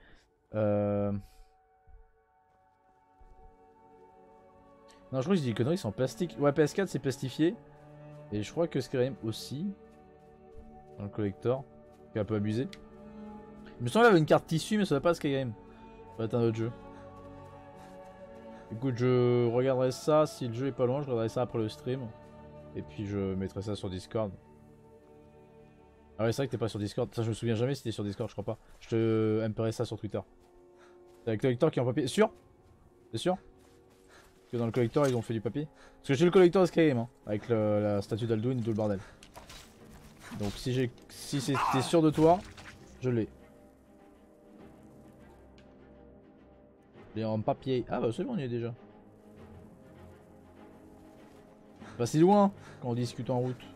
Non je crois que j'ai dit des conneries, c'est en plastique. Ouais PS4 c'est plastifié. Et je crois que Skyrim aussi. Dans le collector. Qui est un peu abusé. Il me semble qu'il y avait une carte tissu mais ça va pas Skyrim. Ça va être un autre jeu. Écoute je regarderai ça, si le jeu est pas loin je regarderai ça après le stream. Et puis je mettrai ça sur Discord. Ah ouais c'est vrai que t'es pas sur Discord, ça je me souviens jamais si t'es sur Discord je crois pas. Je te MPerai ça sur Twitter. C'est avec le collector qui est en papier, sûr? C'est sûr? Parce que dans le collector ils ont fait du papier. Parce que j'ai le collector de Skyrim hein, avec la statue d'Alduin et tout le bordel. Donc si t'es sûr de toi, je l'ai. Il est en papier. Ah bah c'est bon on y est déjà. Pas si loin quand on discute en route.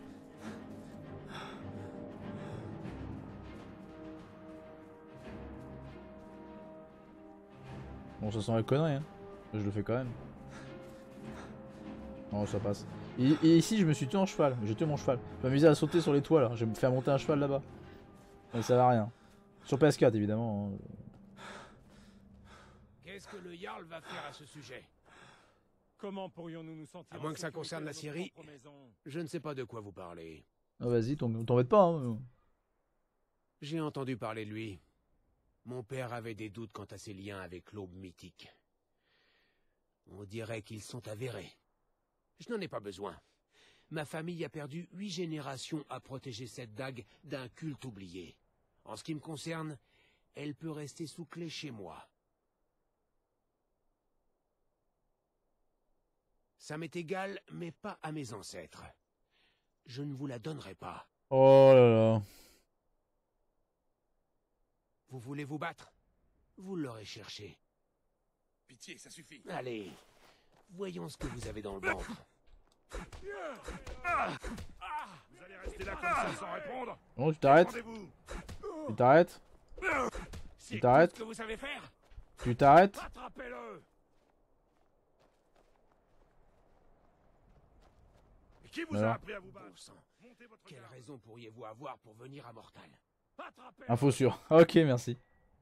Bon ça sent la connerie hein. Je le fais quand même. Non ça passe. Et ici je me suis tué en cheval, j'ai tué mon cheval. Je m'amusais à sauter sur les toits là, je vais me faire monter un cheval là-bas. Mais ça va rien. Sur PS4 évidemment. Qu'est-ce que le Jarl va faire à ce sujet? Comment pourrions-nous nous sentir À moins que ça concerne la Syrie, je ne sais pas de quoi vous parlez. Ah vas-y, t'embête pas hein. J'ai entendu parler de lui. Mon père avait des doutes quant à ses liens avec l'aube mythique. On dirait qu'ils sont avérés. Je n'en ai pas besoin. Ma famille a perdu 8 générations à protéger cette dague d'un culte oublié. En ce qui me concerne, elle peut rester sous clé chez moi. Ça m'est égal, mais pas à mes ancêtres. Je ne vous la donnerai pas. Oh là là. Vous voulez vous battre? Vous l'aurez cherché. Pitié, ça suffit. Allez, voyons ce que vous avez dans le ventre. Vous allez rester là comme ça sans répondre? Bon tu t'arrêtes. Rendez-vous. Tu t'arrêtes. C'est t'arrêtes. tout ce que vous savez faire? Tu t'arrêtes. Attrapez-le. Et qui vous a Alors. appris à vous battre? Bon sang. Montez votre Quelle garde. raison pourriez-vous avoir pour venir à Mortal? Attrapez-le. Info sûre. Ok merci.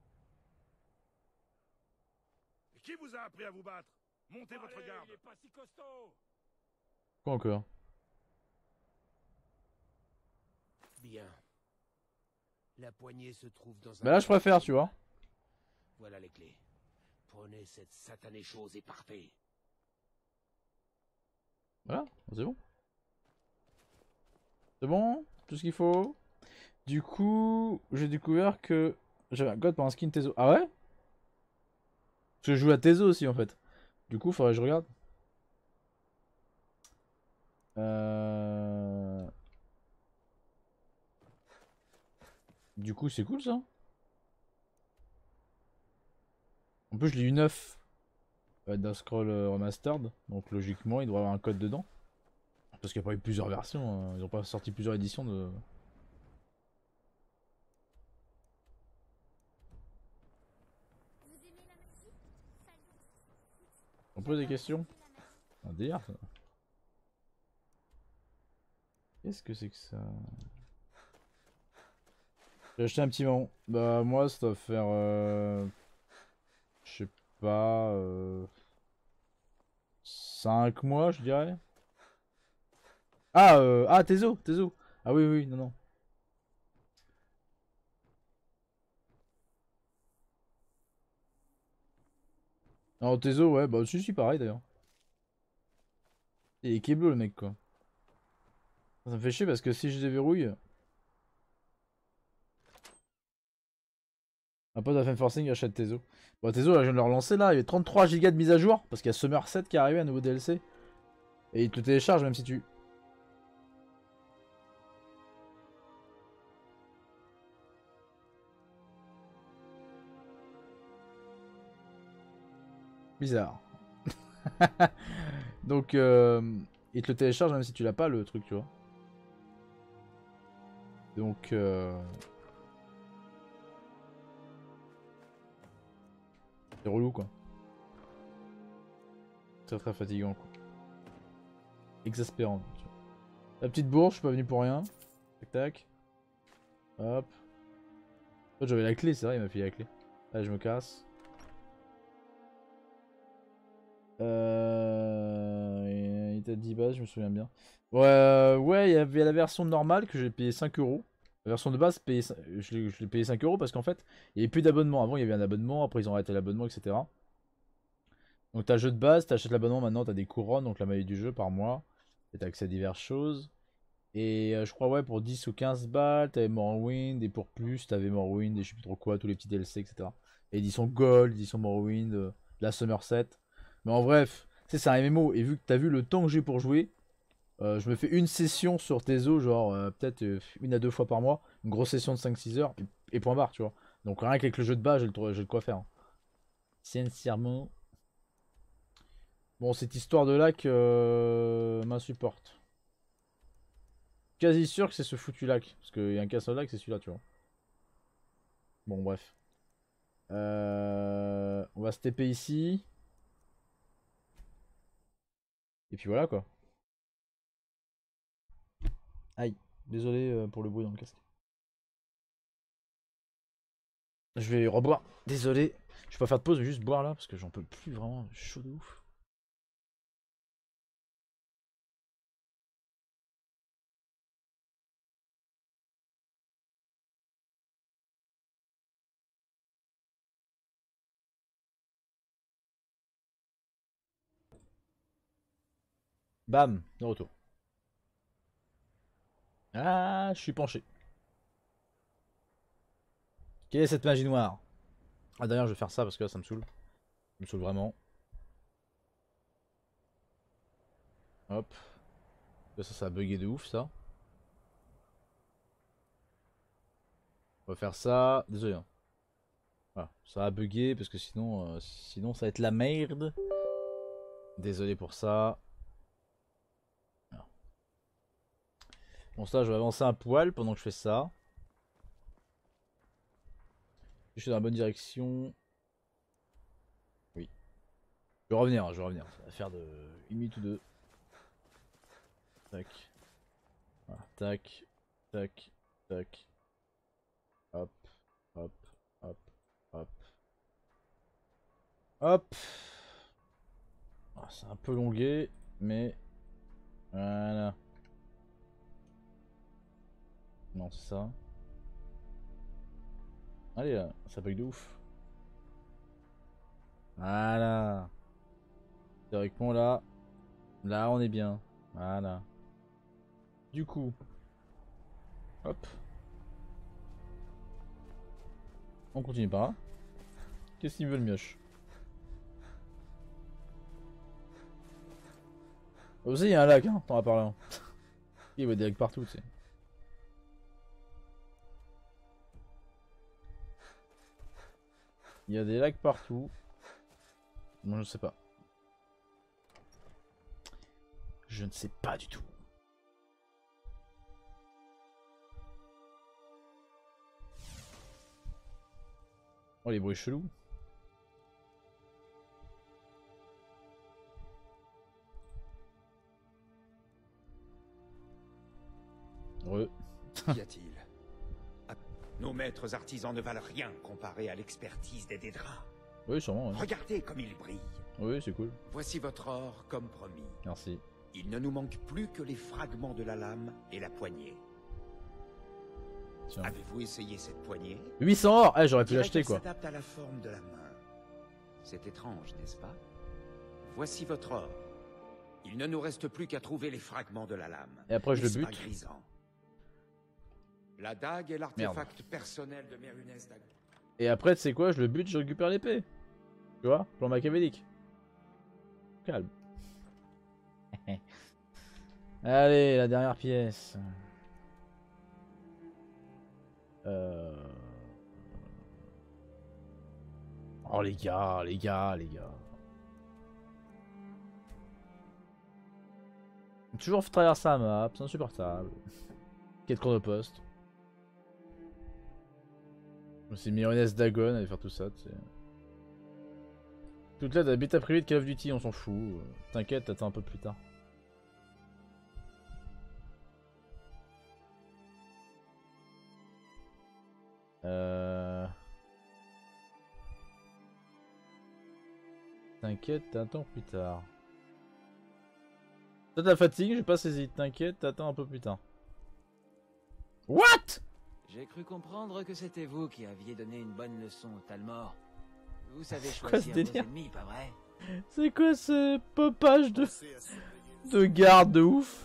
Et qui vous a appris à vous battre? Montez votre garde. Il est pas si costaud. Quoi encore? Bien. La poignée se trouve dans un... Bah là je préfère tu vois. Voilà les clés. Prenez cette satanée chose et partez. Voilà, c'est bon. C'est bon, tout ce qu'il faut. Du coup, j'ai découvert que j'avais un code pour un skin Tezo. Ah ouais? Parce que je joue à Tezo aussi en fait. Du coup, faudrait que je regarde. Du coup, c'est cool ça. En plus, je l'ai eu 9 d'un scroll remastered. Donc logiquement, il doit y avoir un code dedans. Parce qu'il n'y a pas eu plusieurs versions. Ils n'ont pas sorti plusieurs éditions de. On pose des questions? Un délire ça. Qu'est-ce que c'est que ça? J'ai acheté un petit moment. Bah moi ça doit faire je sais pas 5 mois je dirais. Ah Tezo. Ah oui non. Non Tezo ouais bah si pareil d'ailleurs. Il est Keblo le mec quoi. Ça me fait chier parce que si je déverrouille. Un pote de FM Forcing achète Tezo. Bon Tezo là je viens de le relancer là, il y avait 33 Go de mise à jour parce qu'il y a Summer 7 qui est arrivé, un nouveau DLC. Et il te télécharge même si tu... Bizarre. Donc, il te le télécharge même si tu l'as pas le truc, tu vois. Donc, c'est relou quoi. Très très fatigant quoi. Exaspérant. Tu vois. La petite bourse, je suis pas venu pour rien. Tac tac. Hop. Oh, j'avais la clé, c'est vrai, il m'a filé la clé. Allez, je me casse. Il t'a dit base, je me souviens bien. Ouais, il y avait la version normale que j'ai payé 5 euros. La version de base, je l'ai payé 5 euros parce qu'en fait, il n'y avait plus d'abonnement. Avant, il y avait un abonnement, après, ils ont arrêté l'abonnement, etc. Donc, t'as le jeu de base, t'achètes l'abonnement, maintenant, t'as des couronnes, donc la maille du jeu par mois. Et t'as accès à diverses choses. Et je crois, ouais, pour 10 ou 15 balles, t'avais Morrowind. Et pour plus, t'avais Morrowind et je sais plus trop quoi, tous les petits DLC, etc. Et édition Gold, édition Morrowind, la Somerset. Mais en bref, c'est un MMO. Et vu que t'as vu le temps que j'ai pour jouer, je me fais une session sur Tezo, genre peut-être 1 à 2 fois par mois. Une grosse session de 5-6 heures et point barre, tu vois. Donc rien qu'avec le jeu de base, j'ai de quoi faire. Sincèrement. Bon, cette histoire de lac m'insupporte. Quasi sûr que c'est ce foutu lac. Parce qu'il y a un castle lac, c'est celui-là, tu vois. Bon, bref. On va se TP ici. Et puis voilà quoi. Aïe, désolé pour le bruit dans le casque. Je vais reboire, désolé. Je vais pas faire de pause, je vais juste boire là parce que j'en peux plus vraiment, chaud de ouf. Bam, de retour. Ah, je suis penché. Quelle est cette magie noire? Ah d'ailleurs je vais faire ça parce que là ça me saoule. Ça me saoule vraiment. Hop. Là, ça a bugué de ouf ça. On va faire ça. Désolé. Hein. Voilà. Ça a bugué parce que sinon ça va être la merde. Désolé pour ça. Alors. Bon ça je vais avancer un poil pendant que je fais ça. Je suis dans la bonne direction. Oui. Je vais revenir, hein, je vais revenir. Ça va faire de 1 minute ou 2. Tac. Voilà. Tac. Tac. Tac. Hop. Hop. Hop. Hop. Hop. Ah, c'est un peu longué, mais... Voilà. Non, c'est ça. Allez là, ça bug de ouf. Voilà. Théoriquement là, on est bien. Voilà. Du coup, hop. On continue par là. Qu'est-ce qu'il veut le mioche? Aussi il y a un lac, hein, t'en as parlé. Hein. Il y a des lacs partout, tu sais. Il y a des lacs partout. Moi je sais pas. Je ne sais pas du tout. Oh les bruits chelous. Heureux. Qu'y a-t-il? Nos maîtres artisans ne valent rien comparé à l'expertise des Dédras. Oui, sûrement. Ouais. Regardez comme ils brillent. Oui, c'est cool. Voici votre or comme promis. Merci. Il ne nous manque plus que les fragments de la lame et la poignée. Avez-vous essayé cette poignée? 800 or. Eh, j'aurais pu l'acheter quoi. S'adapte à la forme de la main. C'est étrange, n'est-ce pas? Voici votre or. Il ne nous reste plus qu'à trouver les fragments de la lame. Et après je le bute. Grisant. La dague est l'artefact personnel de Mérunès Dagon. Et après, tu sais quoi, je le bute, je récupère l'épée. Tu vois, plan machiavélique. Calme. Allez, la dernière pièce. Oh les gars. Toujours traverser la map, c'est insupportable. Quête chronopost. C'est Mironess Dagon, aller faire tout ça, tu sais. Toute là, de la bêta privée de Call of Duty, on s'en fout. T'inquiète, t'attends un peu plus tard. T'inquiète, t'attends plus tard. T'as de la fatigue, j'ai pas saisi. T'inquiète, t'attends un peu plus tard. What? J'ai cru comprendre que c'était vous qui aviez donné une bonne leçon au Talmor. Vous savez Quoi ce choisir vos délire? ennemis, pas vrai? C'est quoi ce popage de garde de ouf?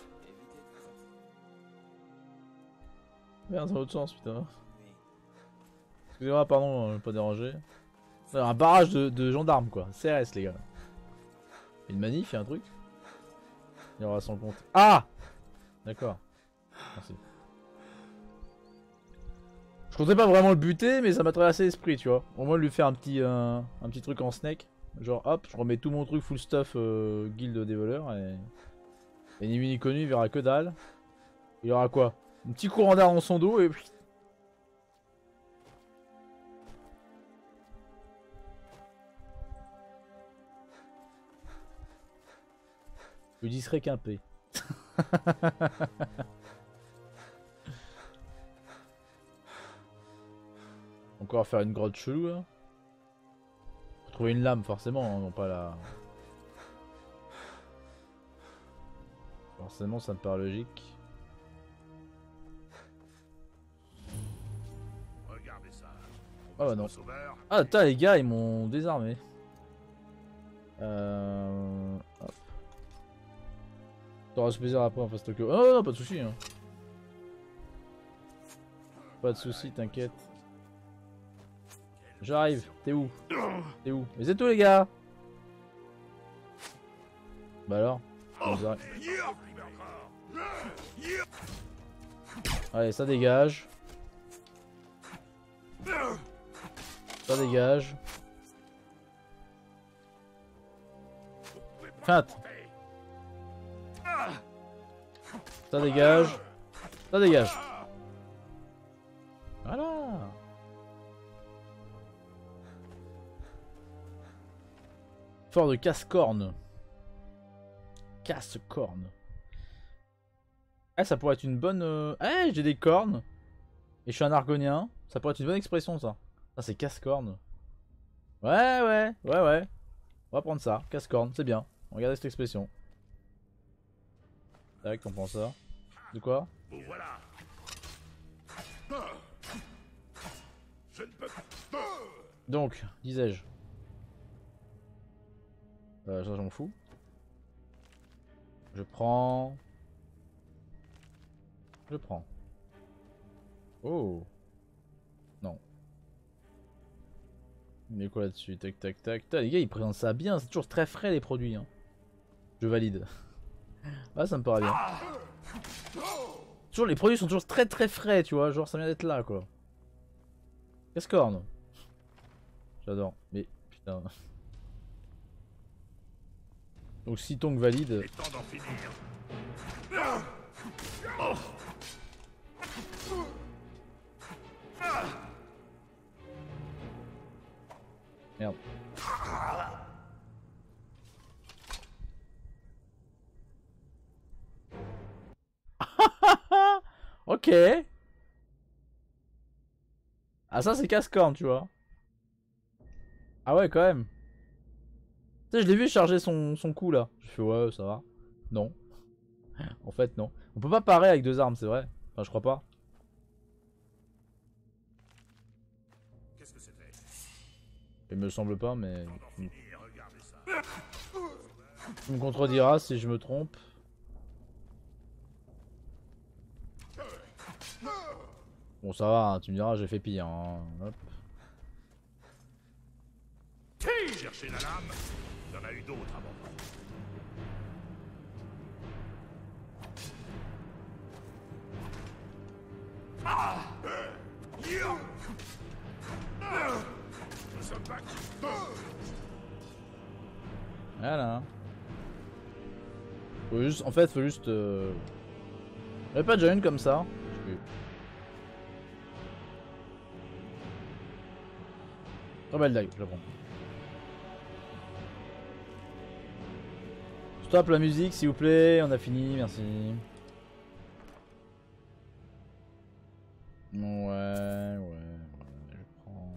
Merde, dans l'autre sens, putain. Excusez-moi, pardon, pas déranger. Un barrage de gendarmes, quoi. CRS, les gars. Une manif, y'a un truc? Il y aura son compte. Ah! D'accord. Merci. Je comptais pas vraiment le buter, mais ça m'a traversé l'esprit, tu vois. Au moins lui faire un petit truc en snake. Genre hop, je remets tout mon truc full stuff guilde des voleurs et ni vu ni connu, il verra que dalle. Il aura quoi? Un petit courant d'air dans son dos et... Je dis serait qu'un P. Encore faire une grotte chelou là. Faut trouver une lame forcément, hein, non pas la... Forcément ça me paraît logique. Regardez ça. Oh bah non. Sauveur. Ah putain les gars ils m'ont désarmé. Hop. T'auras ce plaisir après en face Tokyo. Oh non pas de soucis hein. Pas de soucis t'inquiète. J'arrive, t'es où? T'es où? Mais c'est tout les gars. Bah alors allez ça dégage. Ça dégage. Feinte. Ça dégage. Ça dégage. Voilà. Fort de casse-corne. Casse-corne. Eh, ça pourrait être une bonne... Eh, j'ai des cornes. Et je suis un argonien. Ça pourrait être une bonne expression, ça. Ah, c'est casse-corne. Ouais. On va prendre ça. Casse-corne, c'est bien. Regardez cette expression. Tac, on prend ça. De quoi? Vous voilà. Je ne peux pas. Donc, disais-je. Ça, j'en fous. Je prends. Oh. Non. Il met quoi là-dessus? Tac, tac, tac. Les gars, ils présentent ça bien. C'est toujours très frais les produits. Hein. Je valide. Ah, ça me paraît bien. Toujours, les produits sont toujours très très frais, tu vois. Genre, ça vient d'être là, quoi. Casse-corne. J'adore. Mais, putain. Donc, si Tonk valide. Il est temps d'en finir. Merde. Ok. Ah ça c'est casse-corne tu vois. Ah ouais quand même. Tu sais je l'ai vu charger son coup là. Je fais ouais ça va. Non. En fait non. On peut pas parer avec deux armes c'est vrai. Enfin je crois pas. Qu'est-ce que c'était? Il me semble pas mais... Temps d'en finir, regardez ça. Tu me contrediras si je me trompe. Bon ça va, hein, tu me diras j'ai fait pire. Hein. Hop. Cherchez la lame. Il y en a eu d'autres avant moi. Nous sommes battus. Voilà. Faut juste, en fait, faut juste. Y'avait pas déjà une comme ça? Je sais plus. Très belle dague, je la prends. Stop la musique s'il vous plaît, on a fini, merci. Ouais, je prends.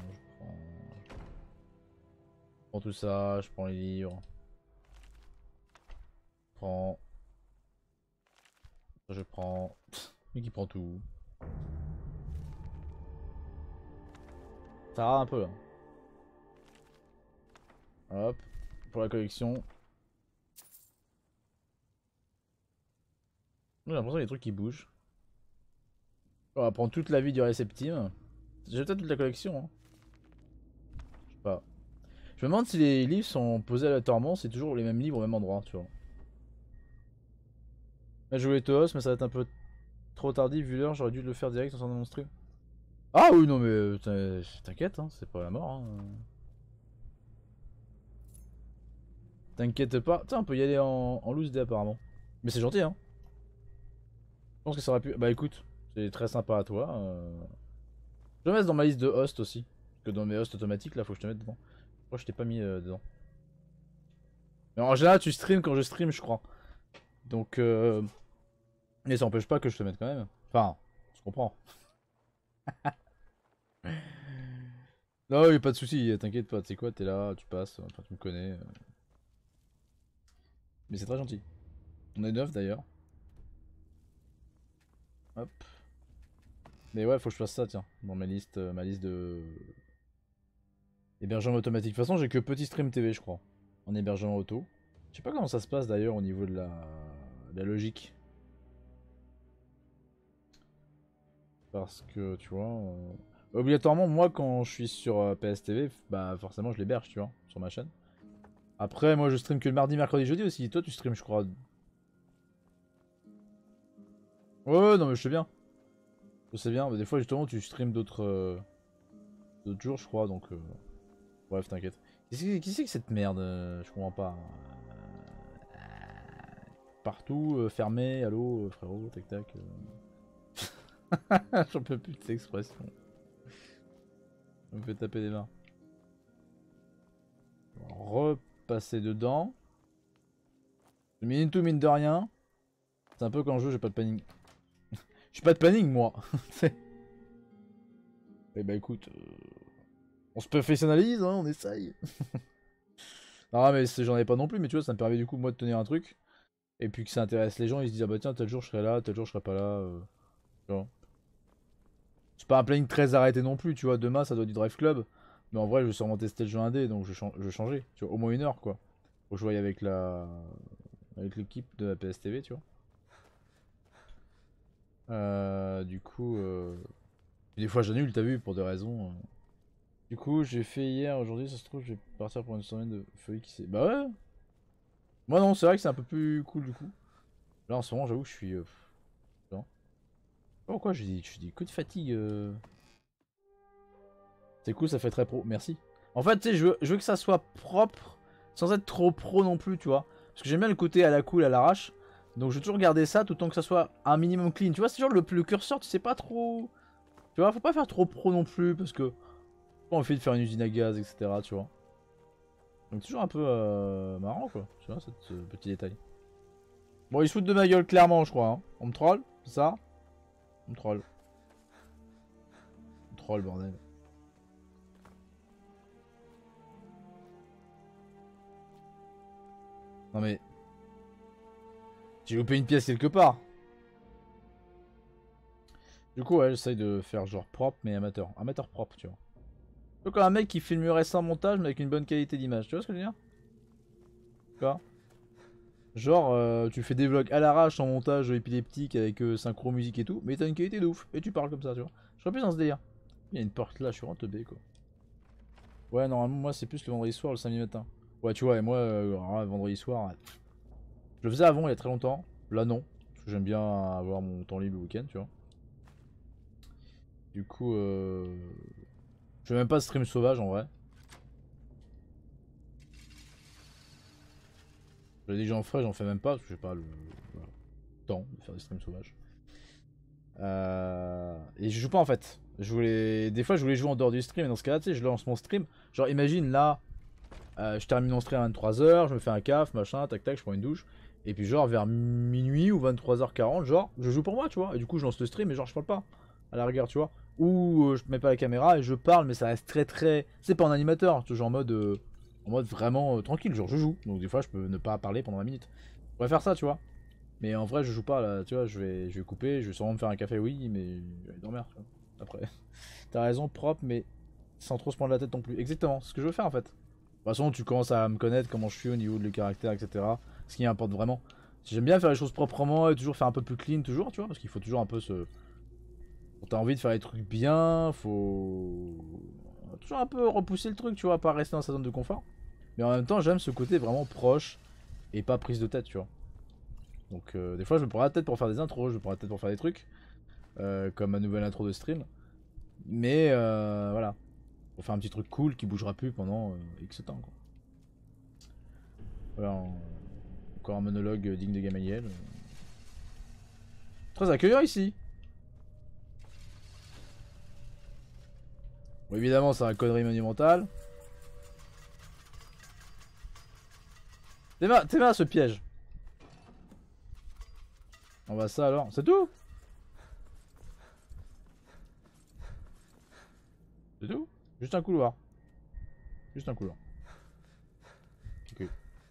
Je prends tout ça, je prends les livres. Je prends. Je prends. Lui qui prend tout. Ça rare un peu là. Hop, pour la collection. J'ai l'impression qu'il y a des trucs qui bougent. On va prendre toute la vie du réceptive. J'ai peut-être toute la collection. Hein. Je sais pas. Je me demande si les livres sont posés aléatoirement, c'est toujours les mêmes livres au même endroit, tu vois. Là, je voulais Toos, mais ça va être un peu trop tardif vu l'heure, j'aurais dû le faire direct en sortant de mon stream. Ah oui, non, mais t'inquiète, hein, c'est pas la mort. Hein. T'inquiète pas. Tiens, on peut y aller en loose day apparemment. Mais c'est gentil, hein. Je pense que ça aurait pu. Bah écoute, c'est très sympa à toi. Je vais mettre dans ma liste de hosts aussi. Parce que dans mes hosts automatiques, là, faut que je te mette dedans. Pourquoi je t'ai pas mis dedans? Mais en général, tu stream quand je stream, je crois. Donc, mais ça empêche pas que je te mette quand même. Enfin, je comprends. Non, y'a pas de soucis, t'inquiète pas, tu sais quoi, t'es là, tu passes, enfin tu me connais. Mais c'est très gentil. On est 9 d'ailleurs. Hop. Mais ouais, faut que je fasse ça, tiens, dans ma liste de hébergement automatique. De toute façon, j'ai que petit stream TV, je crois, en hébergement auto. Je sais pas comment ça se passe d'ailleurs au niveau de la logique. Parce que, tu vois, obligatoirement, moi, quand je suis sur PSTV, bah forcément, je l'héberge, tu vois, sur ma chaîne. Après, moi, je stream que le mardi, mercredi, jeudi aussi. Toi, tu streams, je crois. Ouais, non, mais je sais bien. Je sais bien, mais des fois, justement, tu streams d'autres jours, je crois, donc... Bref, t'inquiète. Qui c'est que cette merde? Je comprends pas. Partout, fermé, allô, frérot, tac tac. J'en peux plus de cette expression. Ça me fait taper des mains. Repasser dedans. Mine tout, mine de rien. C'est un peu quand je joue, j'ai pas de planning. J'ai pas de planning, moi. Eh bah écoute, on se professionnalise, hein, on essaye. Non mais j'en avais pas non plus, mais tu vois, ça me permet du coup moi de tenir un truc. Et puis que ça intéresse les gens, ils se disent ah bah tiens tel jour je serai là, tel jour je serai pas là. Tu vois. C'est pas un planning très arrêté non plus, tu vois, demain ça doit être du Drive Club. Mais en vrai je vais sûrement tester le jeu indé, donc je vais changer. Tu vois, au moins 1 heure quoi. Faut jouer avec l'équipe de la PSTV, tu vois. Du coup, des fois j'annule, t'as vu, pour des raisons. Du coup, j'ai fait hier, aujourd'hui, ça se trouve, je vais partir pour une semaine de feuilles qui s'est. Bah ouais! Moi non, c'est vrai que c'est un peu plus cool du coup. Là en ce moment, j'avoue que je suis. Non. Pourquoi je dis coup de fatigue. C'est cool, ça fait très pro. Merci. En fait, tu sais, je veux que ça soit propre, sans être trop pro non plus, tu vois. Parce que j'aime bien le côté à la cool, à l'arrache. Donc je vais toujours garder ça tout le temps que ça soit un minimum clean. Tu vois, c'est genre le curseur, tu sais pas trop. Tu vois, faut pas faire trop pro non plus parce que. Pas envie de faire une usine à gaz, etc. Tu vois. Donc toujours un peu marrant quoi, tu vois, ce petit détail. Bon, il se fout de ma gueule clairement, je crois. Hein. On me troll, c'est ça? On me troll. On me troll, bordel. Non mais... J'ai loupé une pièce quelque part. Du coup, ouais, j'essaye de faire genre propre, mais amateur. Amateur propre, tu vois. Un peu comme un mec qui filmerait sans montage, mais avec une bonne qualité d'image. Tu vois ce que je veux dire? Tu vois? Genre, tu fais des vlogs à l'arrache en montage épileptique avec synchro musique et tout, mais t'as une qualité de ouf. Et tu parles comme ça, tu vois. Je serais plus dans ce délire. Il y a une porte là, je suis vraiment teubé quoi. Ouais, normalement, moi c'est plus le vendredi soir, le samedi matin. Ouais, tu vois, et moi, vendredi soir, ouais. Je le faisais avant, il y a très longtemps. Là, non. Parce que j'aime bien avoir mon temps libre le week-end, tu vois. Du coup, je fais même pas de stream sauvage en vrai. J'ai dit que j'en ferais, j'en fais même pas parce que j'ai pas le temps de faire des streams sauvages. Et je joue pas en fait. Des fois je voulais jouer en dehors du stream, et dans ce cas là tu sais je lance mon stream. Genre imagine là, je termine mon stream à 23h, je me fais un caf, machin, tac tac, je prends une douche. Et puis genre vers minuit ou 23h40, genre je joue pour moi tu vois. Et du coup je lance le stream et genre je parle pas. À la rigueur tu vois. Ou je mets pas la caméra et je parle mais ça reste très... C'est pas en animateur, toujours en mode vraiment tranquille, genre je joue. Donc des fois je peux ne pas parler pendant 20 minutes. Je pourrais faire ça tu vois. Mais en vrai je joue pas là, tu vois, je vais couper, je vais sûrement me faire un café oui, mais je vais dormir tu vois. Après, t'as raison, propre mais sans trop se prendre la tête non plus. Exactement, c'est ce que je veux faire en fait. De toute façon tu commences à me connaître comment je suis au niveau de les caractères etc. Ce qui importe vraiment. J'aime bien faire les choses proprement et toujours faire un peu plus clean toujours tu vois, parce qu'il faut toujours un peu se... Quand t'as envie de faire les trucs bien, faut toujours un peu repousser le truc tu vois, pas rester dans sa zone de confort. Mais en même temps j'aime ce côté vraiment proche et pas prise de tête tu vois. Donc des fois je me prends la tête pour faire des intros, je me prends la tête pour faire des trucs. Comme ma nouvelle intro de stream. Mais voilà. Pour faire un petit truc cool qui bougera plus pendant X temps quoi. Voilà, encore un monologue digne de Gamaliel. Très accueillant ici. Bon, évidemment c'est un connerie monumentale. T'es mal ce piège. On va ça alors, c'est tout. C'est tout. Juste un couloir. Juste un couloir. Ok.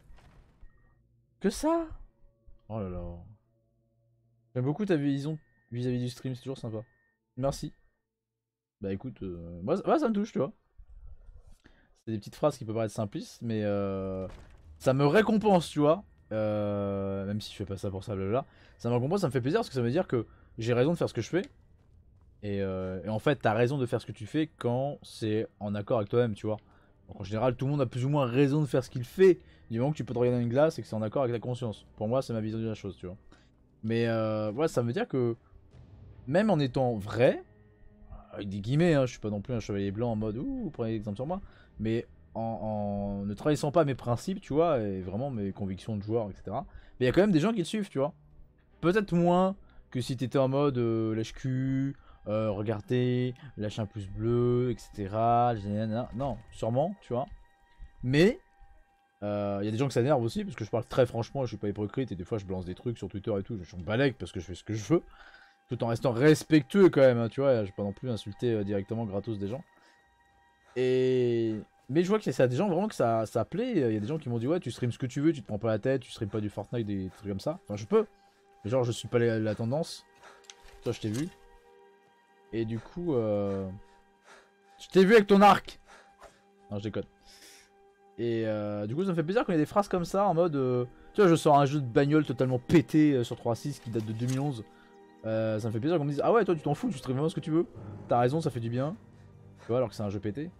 Que ça? Oh là là. J'aime beaucoup ta vision vis-à-vis du stream, c'est toujours sympa. Merci. Bah écoute, moi ça me touche, tu vois. C'est des petites phrases qui peuvent paraître simplistes, mais ça me récompense, tu vois. Même si je fais pas ça pour ça, blablabla. Ça me récompense, ça me fait plaisir parce que ça veut dire que j'ai raison de faire ce que je fais. Et en fait, t'as raison de faire ce que tu fais quand c'est en accord avec toi-même, tu vois. Donc en général, tout le monde a plus ou moins raison de faire ce qu'il fait. Du moment que tu peux te regarder dans une glace et que c'est en accord avec ta conscience. Pour moi, c'est ma vision de la chose, tu vois. Mais ouais, ça veut dire que même en étant vrai, avec des guillemets, hein, je suis pas non plus un chevalier blanc en mode ouh, prenez l'exemple sur moi. Mais en ne trahissant pas mes principes, tu vois, et vraiment mes convictions de joueur, etc. Mais il y a quand même des gens qui le suivent, tu vois. Peut-être moins que si t'étais en mode lèche-cul. Regardez, lâche un pouce bleu, etc. Non, sûrement, tu vois. Mais il y a des gens que ça énerve aussi parce que je parle très franchement, je suis pas hypocrite et des fois je balance des trucs sur Twitter et tout. Je suis en balèque parce que je fais ce que je veux, tout en restant respectueux quand même, hein, tu vois. Je vais pas non plus insulter directement gratos des gens. Mais je vois que c'est à des gens vraiment que ça plaît. Il y a des gens qui m'ont dit ouais, tu streams ce que tu veux, tu te prends pas la tête, tu streams pas du Fortnite, des trucs comme ça. Enfin, je peux, mais genre je suis pas la tendance. Toi, je t'ai vu. Et du coup, je t'ai vu avec ton arc. Non, je déconne. Et du coup, ça me fait plaisir quand il y a des phrases comme ça en mode, tu vois, je sors un jeu de bagnole totalement pété sur 3.6 qui date de 2011. Ça me fait plaisir qu'on me dise ah ouais, toi tu t'en fous, tu streams vraiment ce que tu veux. T'as raison, ça fait du bien. Tu vois, alors que c'est un jeu pété.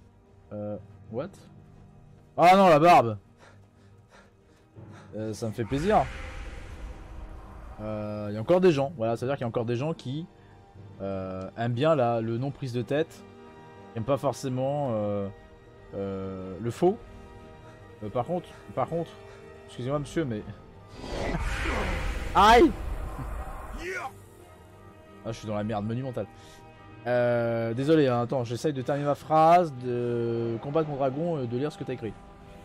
What? Ah non, la barbe. Ça me fait plaisir. Il y a encore des gens, voilà, ça veut dire qu'il y a encore des gens qui aiment bien le non prise de tête, aiment pas forcément le faux. Par contre, excusez-moi monsieur, mais aïe. Ah, je suis dans la merde monumentale. Désolé, hein, attends, j'essaye de terminer ma phrase, de combattre mon dragon, de lire ce que t'as écrit.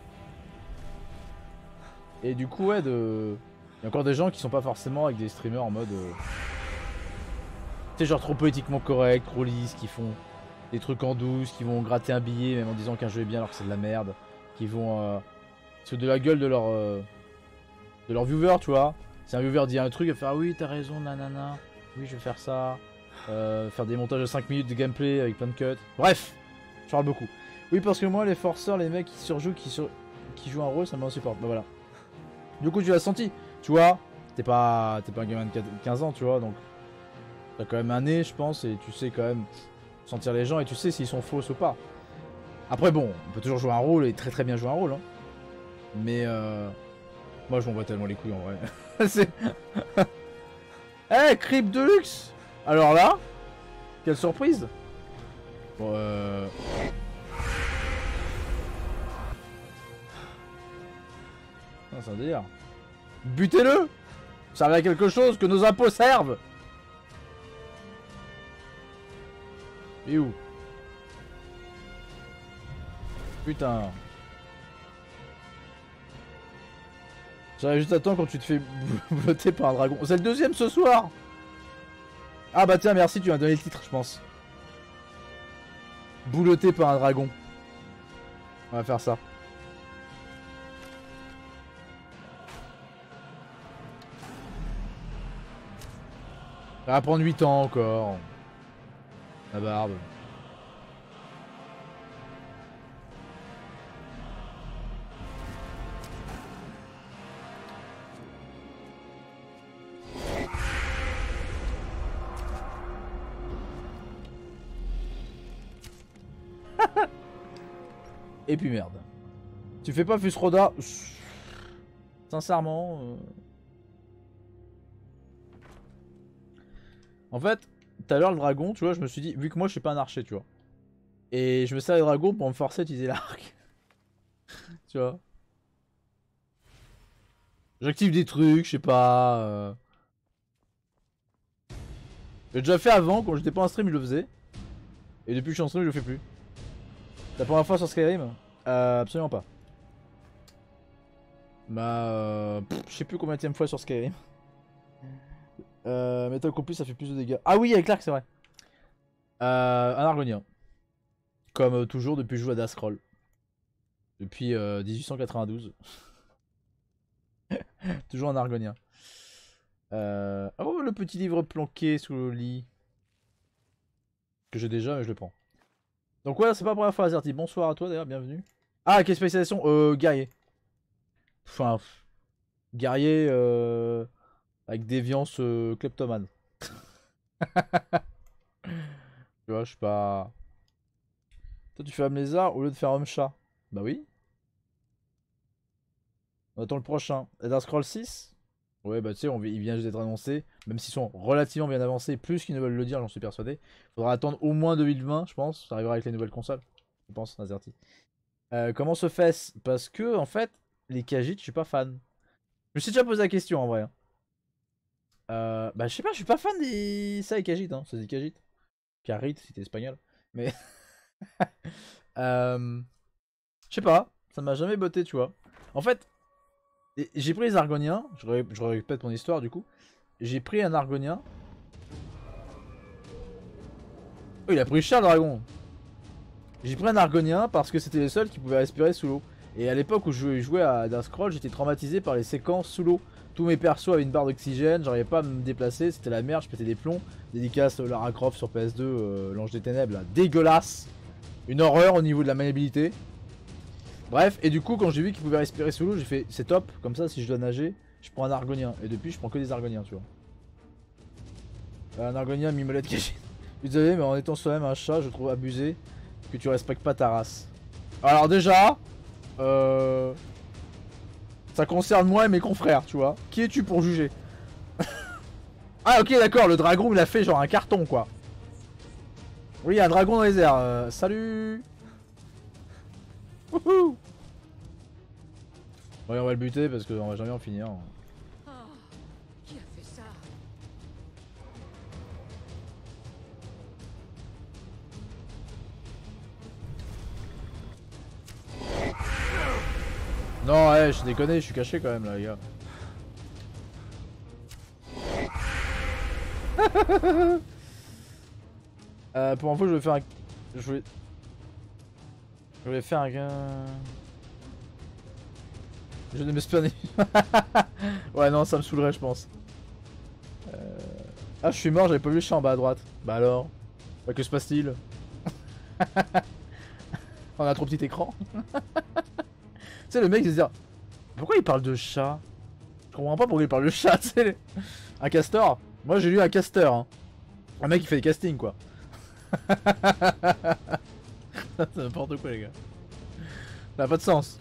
Et du coup, ouais, il y a encore des gens qui sont pas forcément avec des streamers en mode tu sais, genre trop politiquement correct, trop lisse, qui font des trucs en douce, qui vont gratter un billet même en disant qu'un jeu est bien alors que c'est de la merde, qui vont se de la gueule de leur viewer, tu vois. Si un viewer dit un truc, il va faire ah oui, t'as raison, nanana, oui, je vais faire ça, faire des montages de 5 minutes de gameplay avec plein de cuts. Bref, je parle beaucoup. Oui, parce que moi, les forceurs, les mecs qui surjouent, qui jouent un rôle, ça m'insupporte. Bah voilà. Du coup, tu l'as senti, tu vois. T'es pas un gamin de 15 ans, tu vois, donc t'as quand même un nez, je pense, et tu sais quand même sentir les gens et tu sais s'ils sont fausses ou pas. Après, bon, on peut toujours jouer un rôle et très très bien jouer un rôle, hein. Mais moi, je m'en bats tellement les couilles en vrai. C'est. Eh, Creep Deluxe. Alors là, quelle surprise. Bon, c'est un délire. Butez-le! Servez à quelque chose, que nos impôts servent! Et où? Putain. J'arrive juste à temps quand tu te fais voter par un dragon. C'est le deuxième ce soir! Ah bah tiens, merci, tu m'as donné le titre, je pense. Bouleté par un dragon. On va faire ça. Ça va prendre 8 ans encore. La barbe. Et puis merde. Tu fais pas Fusroda? Sincèrement. En fait, tout à l'heure le dragon, tu vois, je me suis dit, vu que moi je suis pas un archer, tu vois. Et je me sers les dragons pour me forcer à utiliser l'arc. Tu vois. J'active des trucs, je sais pas. J'ai déjà fait avant, quand j'étais pas en stream, je le faisais. Et depuis que je suis en stream, je le fais plus. La première fois sur Skyrim? Absolument pas. Bah, je sais plus combien de fois sur Skyrim. Metal Compus ça fait plus de dégâts. Ah oui, avec l'arc, c'est vrai. Un Argonien. Comme toujours depuis que je joue à Das Scroll. Depuis 1892. Toujours un Argonien. Oh, le petit livre planqué sous le lit. Que j'ai déjà, mais je le prends. Donc ouais, c'est pas la première fois, Azerty. Bonsoir à toi d'ailleurs, bienvenue. Ah, quelle spécialisation? Guerrier. Enfin, guerrier avec déviance kleptomane. Tu vois, je suis pas... Toi, tu fais homme lézard au lieu de faire homme chat. Bah oui. On attend le prochain. Elder Scrolls 6? Ouais, bah tu sais, il vient juste d'être annoncé. Même s'ils sont relativement bien avancés, plus qu'ils ne veulent le dire, j'en suis persuadé. Faudra attendre au moins 2020, je pense. Ça arrivera avec les nouvelles consoles. Je pense, Azerty. Comment se fait-ce? Parce que, en fait, les Khajiits, je suis pas fan. Je me suis déjà posé la question en vrai. Bah, je sais pas, je suis pas fan des. Ça, les Khajiits, hein. C'est des Khajiits. Khajiits, si t'es espagnol. Mais. Je sais pas, ça m'a jamais botté, tu vois. En fait, j'ai pris les Argoniens. Je répète mon histoire du coup. J'ai pris un Argonien. Oh, il a pris cher le dragon. J'ai pris un Argonien parce que c'était les seuls qui pouvaient respirer sous l'eau. Et à l'époque où je jouais à Das Scroll, j'étais traumatisé par les séquences sous l'eau. Tous mes persos avaient une barre d'oxygène, j'arrivais pas à me déplacer, c'était la merde, je pétais des plombs. Dédicace Lara Croft sur PS2, l'Ange des Ténèbres, là. Dégueulasse. Une horreur au niveau de la maniabilité. Bref, et du coup, quand j'ai vu qu'il pouvait respirer sous l'eau, j'ai fait c'est top, comme ça, si je dois nager, je prends un Argonien. Et depuis, je prends que des Argoniens, tu vois. Un Argonien mimolette caché. Désolé, mais en étant soi-même un chat, je trouve abusé que tu respectes pas ta race. Alors, déjà, ça concerne moi et mes confrères, tu vois. Qui es-tu pour juger? Ah, ok, d'accord, le dragon, il a fait genre un carton, quoi. Oui, un dragon dans les airs. Salut. Wouhou. Ouais, on va le buter parce qu'on va jamais en finir. Oh, qui a fait ça? Non, ouais, je déconne, je suis caché quand même là, les gars. Pour info, je vais faire un... Je vais faire un gain... Je vais me spawner. Ouais, non, ça me saoulerait, je pense. Ah, je suis mort, j'avais pas vu le chat en bas à droite. Bah alors, bah, que se passe-t-il? On a trop petit écran. Tu sais, le mec il se dit pourquoi il parle de chat? Je comprends pas pourquoi il parle de chat, tu sais. Un castor? Moi j'ai lu un casteur. Hein. Un mec qui fait des castings quoi. C'est n'importe quoi les gars. Ça n'a pas de sens.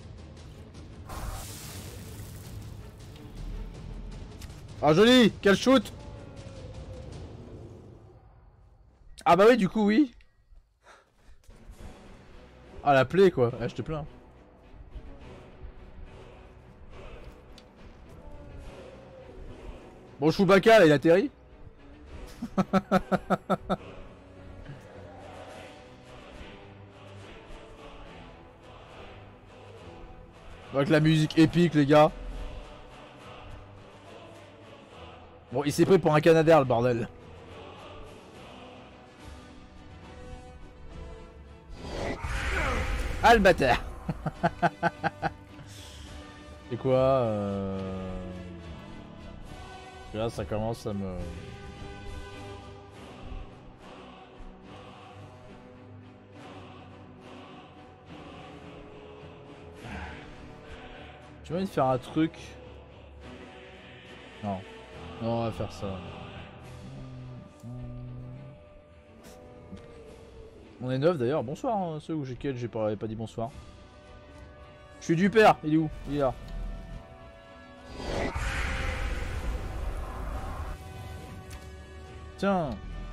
Ah joli! Quel shoot! Ah bah oui du coup oui. Ah la plaie quoi, ah, je te plains. Bon, Chewbacca, là, il atterrit. Avec la musique épique, les gars. Bon, il s'est pris pour un Canadair, le bordel. Ah, le bâtard. C'est quoi Là, ça commence à me... J'ai envie de faire un truc. Non. Non, on va faire ça. On est 9 d'ailleurs. Bonsoir, hein, ceux auxquels j'ai pas dit bonsoir. Je suis du père. Il est où? Il est là. Tiens.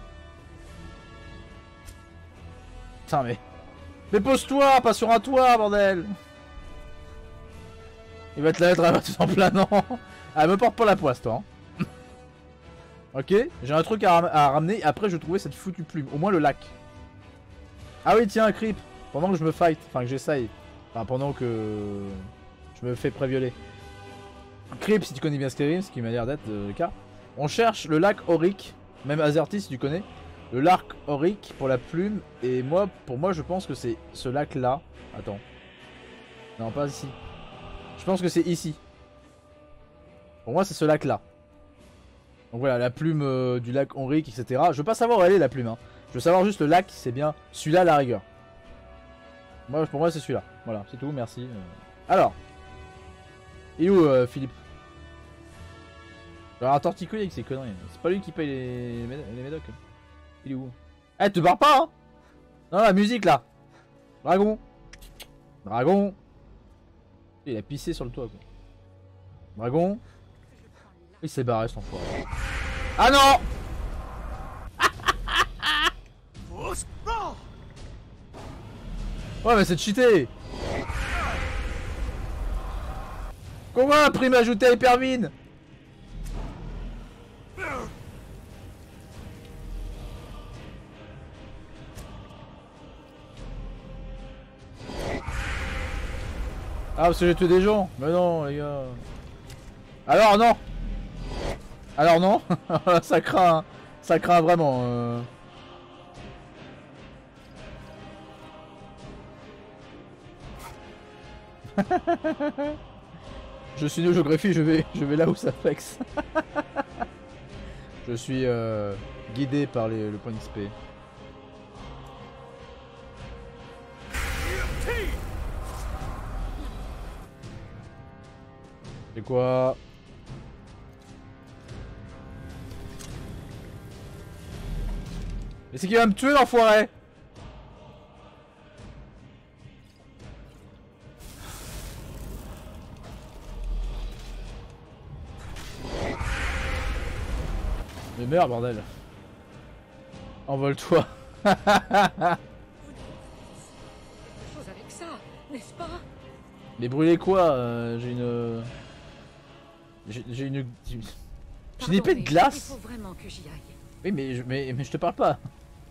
Putain, mais pose-toi, pas sur un toit, bordel. Il va te la mettre tout en planant. Ah, me porte pas la poisse, toi. Hein. Ok, j'ai un truc à ramener. Après, je vais trouver cette foutue plume. Au moins le lac. Ah oui, tiens, creep. Pendant que je me fight, enfin que j'essaye. Enfin, pendant que je me fais prévioler. Creep, si tu connais bien Skyrim, ce qui m'a l'air d'être le cas. On cherche le lac Auric. Même Azerty, si tu connais. Le lac Auric pour la plume. Et moi, pour moi, je pense que c'est ce lac-là. Attends. Non, pas ici. Je pense que c'est ici. Pour moi, c'est ce lac-là. Donc voilà, la plume du lac Auric, etc. Je veux pas savoir où elle est, la plume. Hein. Je veux savoir juste le lac, c'est bien celui-là, à la rigueur. Moi, pour moi, c'est celui-là. Voilà, c'est tout, merci. Alors. Il est où, Philippe? Alors, un torticolis avec ses conneries. C'est pas lui qui paye les médocs. Il est où? Eh, te barre pas, hein. Non, la musique, là. Dragon. Dragon. Il a pissé sur le toit, quoi. Dragon. Il s'est barré, cet enfoiré. Ah non! Ouais, mais c'est cheaté! Comment prime ajoutée à Hypervine? Ah, parce que j'ai tué des gens? Mais non, les gars. Alors, non! Alors, non! Ça craint, hein. Ça craint vraiment. Je suis nul géographie, je vais là où ça flex. Je suis guidé par le point XP. C'est quoi? Mais c'est qui va me tuer, l'enfoiré? Mais meurs, bordel. Envole-toi. Chose avec ça, n'est-ce pas? Mais brûler quoi? J'ai une... J'ai une... J'ai une épée de glace. Il faut vraiment que j'y aille. Oui, mais je te parle pas.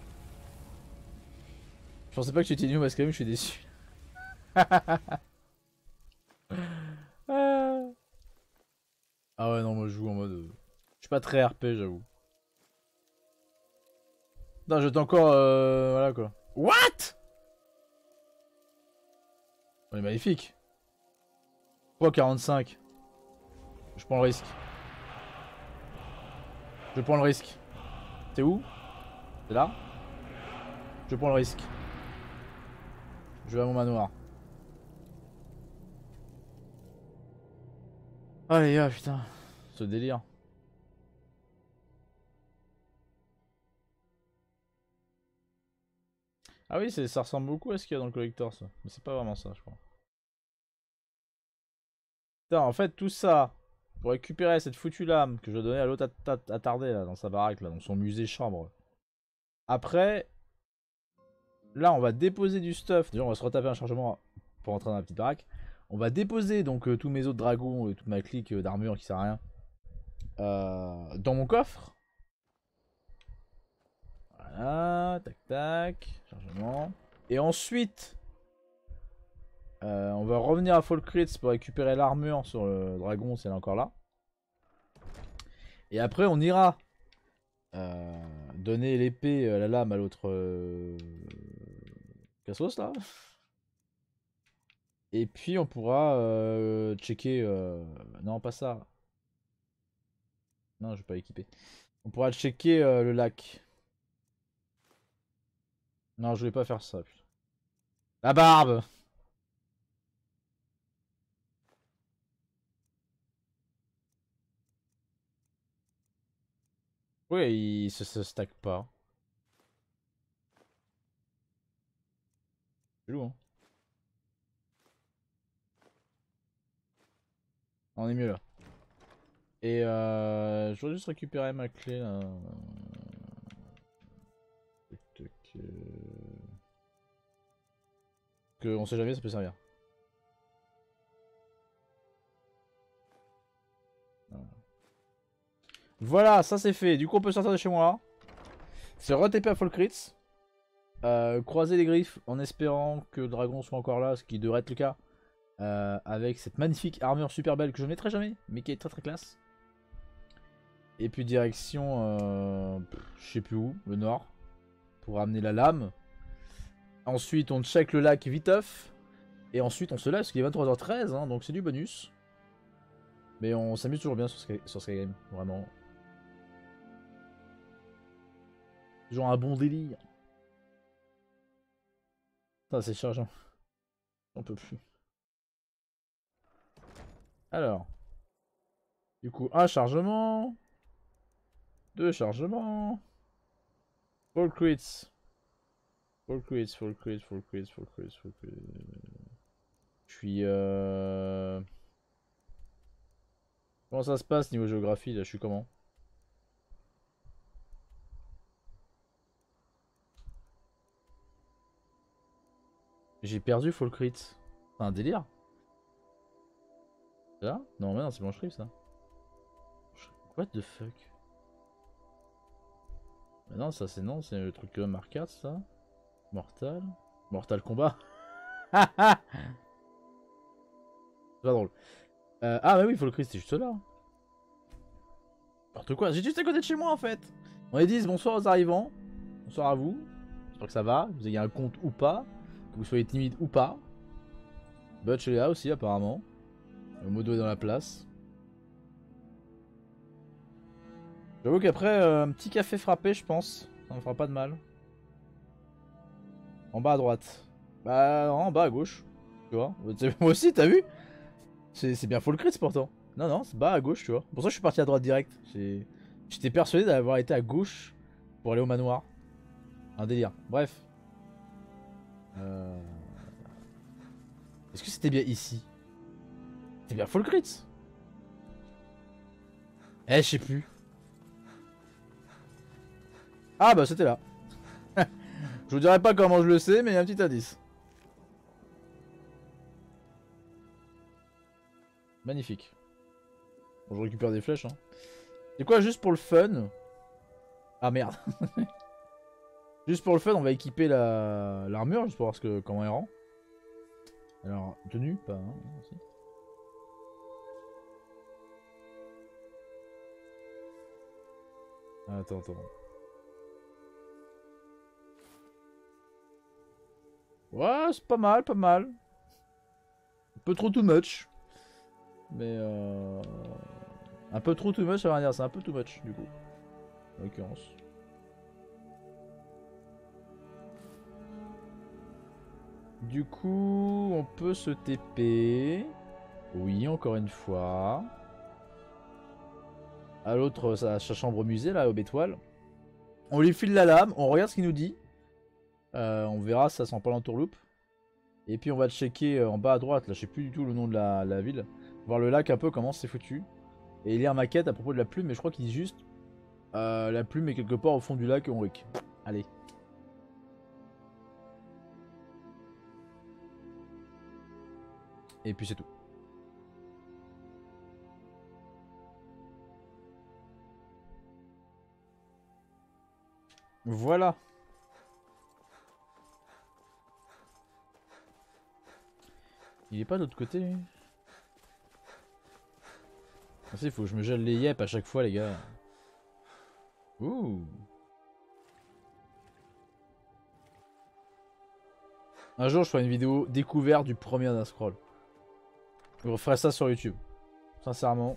Je pensais pas que tu étais new parce que même je suis déçu. Ah ouais, non, moi je joue en mode... Je suis pas très RP, j'avoue. Non, j'étais encore... voilà quoi. What? On est magnifique. Pourquoi 45? Je prends le risque. Je prends le risque. T'es où? T'es là? Je prends le risque. Je vais à mon manoir. Ah les gars, putain. Ce délire. Ah oui, ça ressemble beaucoup à ce qu'il y a dans le collector, ça. Mais c'est pas vraiment ça, je crois. Putain, en fait, tout ça, pour récupérer cette foutue lame que je donnais à l'autre attardé, là, dans sa baraque, là, dans son musée chambre. Après, là, on va déposer du stuff. Déjà, on va se retaper un chargement pour rentrer dans la petite baraque. On va déposer donc tous mes autres dragons et toute ma clique d'armure qui sert à rien dans mon coffre. Voilà, tac tac, chargement. Et ensuite, on va revenir à Falkreath pour récupérer l'armure sur le dragon si elle est encore là. Et après on ira donner l'épée, la lame à l'autre Cassos là. Et puis on pourra checker... Non pas ça. Non je vais pas équiper. On pourra checker le lac. Non je voulais pas faire ça. Putain. La barbe. Oui il se stack pas. C'est lourd hein. On est mieux là. Et je dois juste récupérer ma clé là. Que on sait jamais, ça peut servir. Voilà, ça c'est fait. Du coup, on peut sortir de chez moi. C'est re-TP à Falkreath. Croiser les griffes en espérant que le dragon soit encore là, ce qui devrait être le cas. Avec cette magnifique armure super belle que je ne mettrai jamais, mais qui est très très classe. Et puis direction, je sais plus où, le nord, pour ramener la lame. Ensuite on check le lac viteuf. Et ensuite on se lève parce qu'il est 23h13, hein, donc c'est du bonus. Mais on s'amuse toujours bien sur Skyrim, vraiment. Genre un bon délire. Putain c'est chargeant. On peut plus. Alors. Du coup, un chargement. 2 chargements. Falkreath. Falkreath. Je suis... Comment ça se passe niveau géographie là? Je suis comment? J'ai perdu Falkreath. C'est un délire. Là? Non mais non c'est Blanche-Rive ça. What the fuck? Mais non ça c'est non, c'est le truc Marquard ça. Mortal. Mortal Kombat. C'est pas drôle. Ah bah oui Falkreath c'est juste là. N'importe quoi, j'ai juste à côté de chez moi en fait. On les dit bonsoir aux arrivants. Bonsoir à vous. J'espère que ça va, que vous ayez un compte ou pas. Que vous soyez timide ou pas. Butch est là aussi apparemment. Le modo est dans la place. J'avoue qu'après, un petit café frappé, je pense. Ça ne fera pas de mal. En bas à droite. Bah, non, en bas à gauche. Tu vois. Moi aussi, t'as vu? C'est bien Falkreath pourtant. Non, non, c'est bas à gauche, tu vois. Pour ça, je suis parti à droite direct. J'étais persuadé d'avoir été à gauche pour aller au manoir. Un délire. Bref. Est-ce que c'était bien ici? C'était bien Falkreath? Eh, je sais plus. Ah bah c'était là. Je vous dirai pas comment je le sais, mais il y a un petit indice. Magnifique. Bon, je récupère des flèches. Hein. C'est quoi, juste pour le fun? Ah merde. Juste pour le fun, on va équiper l'armure, juste pour voir comment elle rend. Alors, tenue, pas. Hein, aussi. Attends. Ouais, c'est pas mal, pas mal. Un peu trop too much. Mais un peu trop too much, ça va dire, c'est un peu too much du coup. En l'occurrence. Du coup, on peut se TP. Oui, encore une fois. À l'autre, sa chambre musée, là, au bétoile. On lui file la lame, on regarde ce qu'il nous dit. On verra, ça sent pas l'entourloupe. Et puis on va checker en bas à droite, là, je sais plus du tout le nom de la ville. Voir le lac un peu, comment c'est foutu. Et lire ma quête à propos de la plume, mais je crois qu'il dit juste la plume est quelque part au fond du lac Onric. Allez. Et puis c'est tout. Voilà. Il est pas de l'autre côté lui. Ah, il faut que je me gèle les yep à chaque fois les gars. Ouh. Un jour je ferai une vidéo découverte du premier Elder Scrolls. Je referai ça sur YouTube. Sincèrement.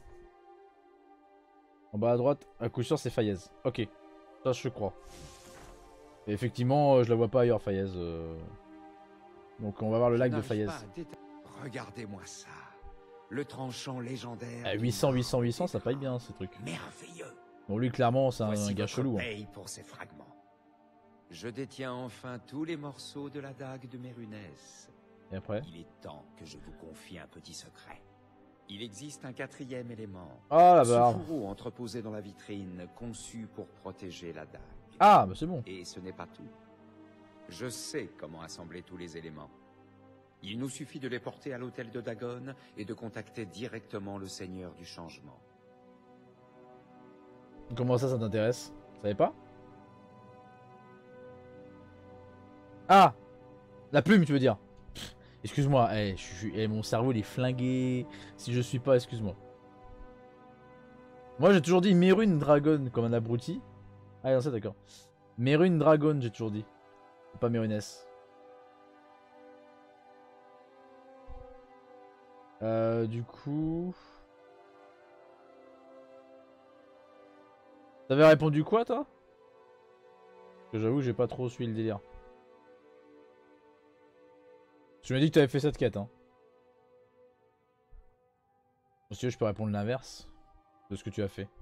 En bas à droite, à coup sûr c'est Fayez. Ok. Ça je crois. Et effectivement je la vois pas ailleurs Fayez. Donc on va voir le like de Fayez. Regardez-moi ça. Le tranchant légendaire. À 800, 800, 800 ça paye bien ces trucs. Merveilleux. Bon lui clairement c'est un Voici gars votre chelou. Hein. paye pour ces fragments. Je détiens enfin tous les morceaux de la dague de Mérunès. Et après? Il est temps que je vous confie un petit secret. Il existe un quatrième élément. Ah la Ce barbe. fourreau entreposé dans la vitrine, conçu pour protéger la dague. Ah bah c'est bon. Et ce n'est pas tout. Je sais comment assembler tous les éléments. Il nous suffit de les porter à l'hôtel de Dagon et de contacter directement le Seigneur du Changement. Comment ça t'intéresse? Vous savez pas? Ah! La plume tu veux dire? Excuse-moi, mon cerveau il est flingué. Si je suis pas, excuse-moi. Moi j'ai toujours dit Mérune Dragon comme un abruti. Ah non c'est d'accord. Mérune Dragon j'ai toujours dit. Pas Mérunès. Du coup... T'avais répondu quoi toi? Parce que j'avoue que j'ai pas trop suivi le délire. Tu m'as dit que tu avais fait cette quête, hein. Monsieur, je peux répondre l'inverse de ce que tu as fait.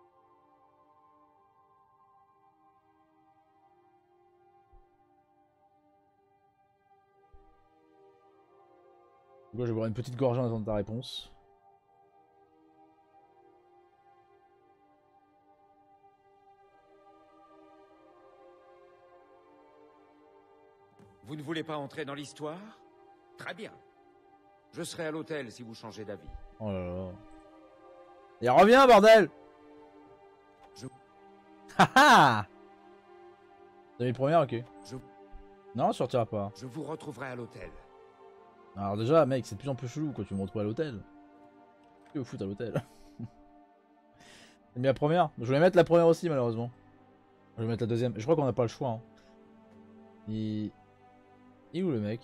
Je vais boire une petite gorgée en attendant ta réponse. Vous ne voulez pas entrer dans l'histoire? Très bien. Je serai à l'hôtel si vous changez d'avis. Oh là là. Et reviens, bordel! Je- Haha! T'as mis première, ok. Je- Non, tu sortiras pas. Je vous retrouverai à l'hôtel. Alors déjà, mec, c'est de plus en plus chelou quand tu me retrouves à l'hôtel. Tu au foot à l'hôtel. T'as mis la première? Je voulais mettre la première aussi, malheureusement. Je vais mettre la deuxième. Je crois qu'on n'a pas le choix. Hein. Il est où le mec?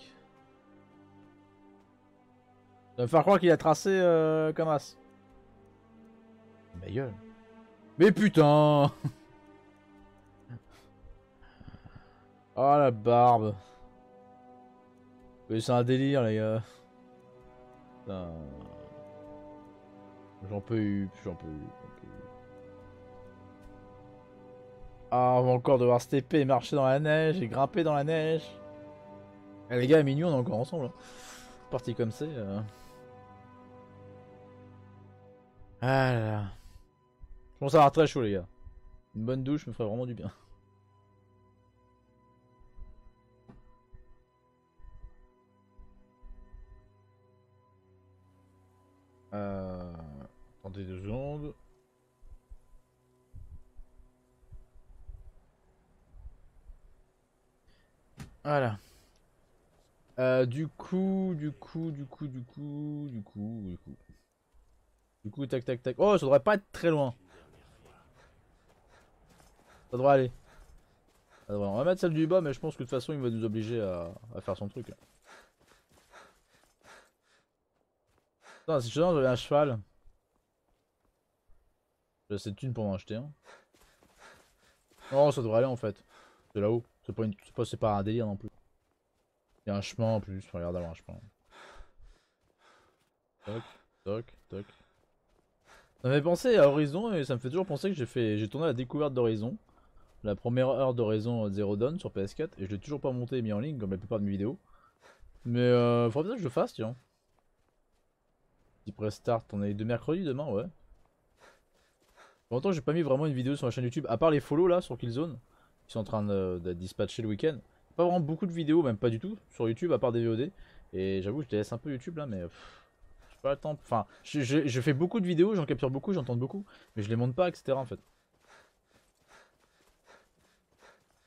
Ça va me faire croire qu'il a tracé comme as. Ma gueule. Mais putain! Oh la barbe. C'est un délire les gars. Putain. J'en peux plus, j'en peux plus. Ah, on va encore devoir se TP et marcher dans la neige et grimper dans la neige. Et les gars, à minuit, on est encore ensemble. Hein. Parti comme c'est. Ah là là. Je pense à avoir très chaud, les gars. Une bonne douche me ferait vraiment du bien. Attendez 2 secondes. Voilà. Du coup, tac, tac, tac. Oh, ça devrait pas être très loin. Ça devrait aller. Ça devrait. On va mettre celle du bas, mais je pense que de toute façon, il va nous obliger à faire son truc. Là. Putain, si je j'avais un cheval. J'ai assez de thunes pour m'en acheter un. Oh, ça devrait aller en fait. C'est là-haut. C'est pas un délire non plus. Il y a un chemin en plus. Regarde avoir un chemin. Toc, toc, toc. Ça m'avait pensé à Horizon et ça me fait toujours penser que j'ai tourné la découverte d'Horizon. La première heure d'Horizon Zero Dawn sur PS4 et je l'ai toujours pas monté et mis en ligne comme la plupart de mes vidéos. Mais faudrait peut-être que je le fasse, tiens. Petit pré-start, on est de mercredi demain, ouais. Pour longtemps, j'ai pas mis vraiment une vidéo sur la chaîne YouTube, à part les follow là sur Killzone, qui sont en train de dispatcher le week-end. Pas vraiment beaucoup de vidéos, même pas du tout, sur YouTube, à part des VOD. Et j'avoue, je délaisse un peu YouTube là, mais j'ai pas le temps. Enfin, je fais beaucoup de vidéos, j'en capture beaucoup, j'en tourne beaucoup, mais je les monte pas, etc. en fait.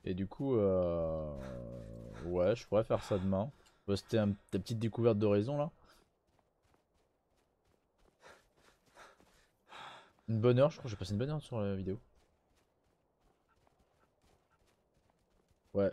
Et du coup, ouais, je pourrais faire ça demain. C'était ta petite découverte d'Horizon là. Une bonne heure, je crois que j'ai passé une bonne heure sur la vidéo. Ouais.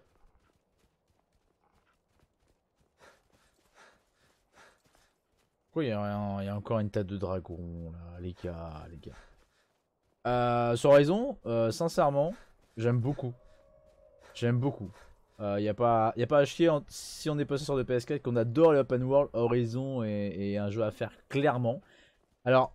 Pourquoi il y a encore une tête de dragon là, les gars, les gars. Sur Horizon, sincèrement, j'aime beaucoup. J'aime beaucoup. Y a pas à chier si on est passé sur des PS4 qu'on adore les open world. Horizon est un jeu à faire clairement. Alors,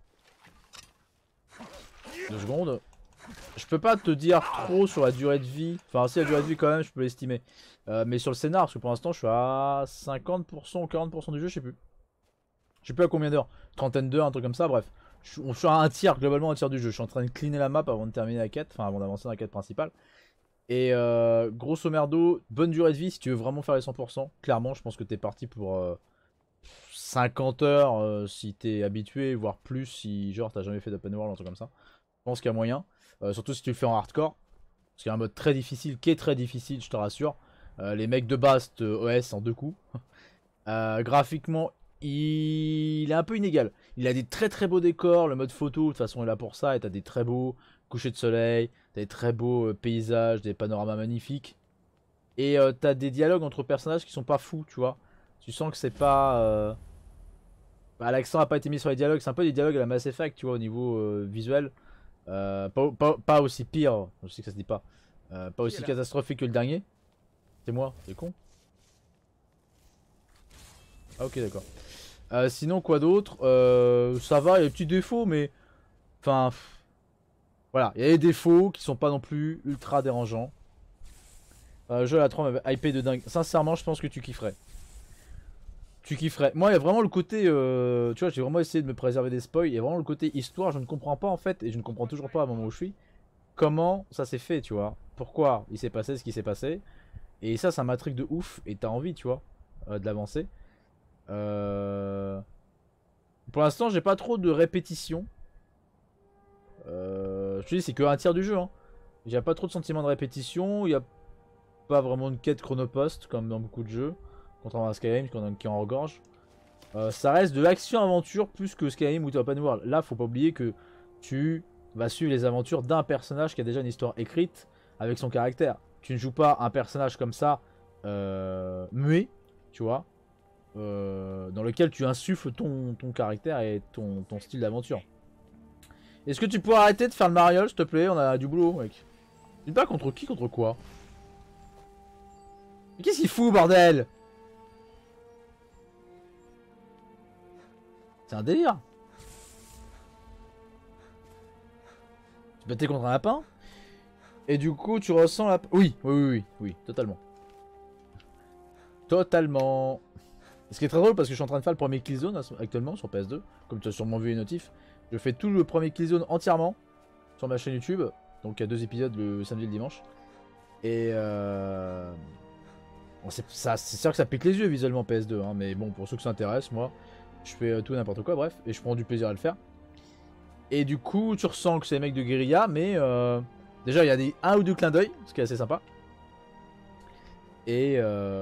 2 secondes. Je peux pas te dire trop sur la durée de vie. Enfin, si la durée de vie quand même, je peux l'estimer. Mais sur le scénar, parce que pour l'instant, je suis à 50% ou 40% du jeu, je sais plus. Je sais plus à combien d'heures. Trentaine d'heures, un truc comme ça, bref. Je suis à un tiers, globalement un tiers du jeu. Je suis en train de cleaner la map avant de terminer la quête. Enfin, avant d'avancer dans la quête principale. Et grosso merdo, bonne durée de vie si tu veux vraiment faire les 100%. Clairement, je pense que t'es parti pour 50 heures si t'es habitué, voire plus si genre t'as jamais fait d'open world, un truc comme ça. Je pense qu'il y a moyen. Surtout si tu le fais en hardcore. Parce qu'il y a un mode très difficile, qui est très difficile, je te rassure. Les mecs de base te OS en 2 coups. Graphiquement, il est un peu inégal. Il a des très très beaux décors, le mode photo de toute façon est là pour ça. Et t'as des très beaux couchers de soleil, t'as des très beaux paysages, des panoramas magnifiques. Et t'as des dialogues entre personnages qui sont pas fous, tu vois. Tu sens que c'est pas... Bah, l'accent a pas été mis sur les dialogues, c'est un peu des dialogues à la Mass Effect, tu vois, au niveau visuel. Pas aussi pire, je sais que ça se dit pas. Pas aussi catastrophique que le dernier. C'est moi, c'est con. Ah ok d'accord. Sinon quoi d'autre, ça va, il y a des petits défauts mais... Enfin... Voilà, il y a des défauts qui sont pas non plus ultra dérangeants. Le jeu à la 3 m'avait hypé de dingue. Sincèrement je pense que tu kifferais. Tu kifferais. Moi il y a vraiment le côté... tu vois j'ai vraiment essayé de me préserver des spoils. Il y a vraiment le côté histoire, je ne comprends pas en fait. Et je ne comprends toujours pas à un moment où je suis. Comment ça s'est fait tu vois. Pourquoi il s'est passé ce qui s'est passé. Et ça m'intrigue de ouf. Et t'as envie tu vois de l'avancer. Pour l'instant j'ai pas trop de répétitions. Je te dis c'est que un tiers du jeu hein. J'ai pas trop de sentiment de répétition. Il n'y a pas vraiment de quête chronopost comme dans beaucoup de jeux. Contrairement à Skyrim qui en regorge. Ça reste de l'action aventure plus que Skyrim ou open world. Là faut pas oublier que tu vas suivre les aventures d'un personnage qui a déjà une histoire écrite avec son caractère. Tu ne joues pas un personnage comme ça muet tu vois. Dans lequel tu insuffles ton caractère et ton style d'aventure. Est-ce que tu pourrais arrêter de faire le mariole s'il te plaît? On a du boulot mec. Tu te bats contre qui? Contre quoi? Mais qu'est-ce qu'il fout bordel? C'est un délire. Tu battais contre un lapin? Et du coup tu ressens la... Oui, totalement. Totalement. Ce qui est très drôle parce que je suis en train de faire le premier Killzone actuellement sur PS2. Comme tu as sûrement vu les notifs. Je fais tout le premier Killzone entièrement sur ma chaîne YouTube. Donc il y a 2 épisodes le samedi et le dimanche. Et bon, c'est sûr que ça pique les yeux visuellement PS2 hein, mais bon pour ceux que ça intéresse moi je fais tout n'importe quoi bref. Et je prends du plaisir à le faire. Et du coup tu ressens que c'est des mecs de guérilla. Mais déjà il y a 1 ou 2 clins d'œil. Ce qui est assez sympa. Et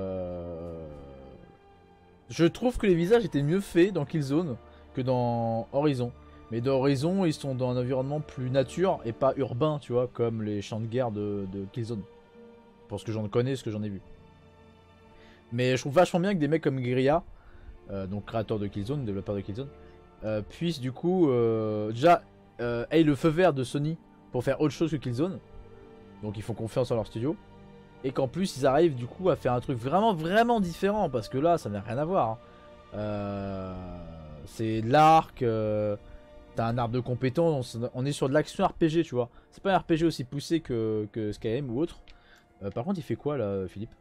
je trouve que les visages étaient mieux faits dans Killzone que dans Horizon. Mais dans Horizon, ils sont dans un environnement plus nature et pas urbain, tu vois, comme les champs de guerre de Killzone. Pour ce que j'en connais, ce que j'en ai vu. Mais je trouve vachement bien que des mecs comme Guerrilla, donc créateur de Killzone, développeur de Killzone, puissent du coup déjà aient le feu vert de Sony pour faire autre chose que Killzone. Donc ils font confiance en leur studio. Et qu'en plus ils arrivent du coup à faire un truc vraiment différent. Parce que là ça n'a rien à voir hein. C'est de l'arc, t'as un arbre de compétences, on est sur de l'action RPG tu vois. C'est pas un RPG aussi poussé que Skyrim ou autre. Par contre il fait quoi là Philippe?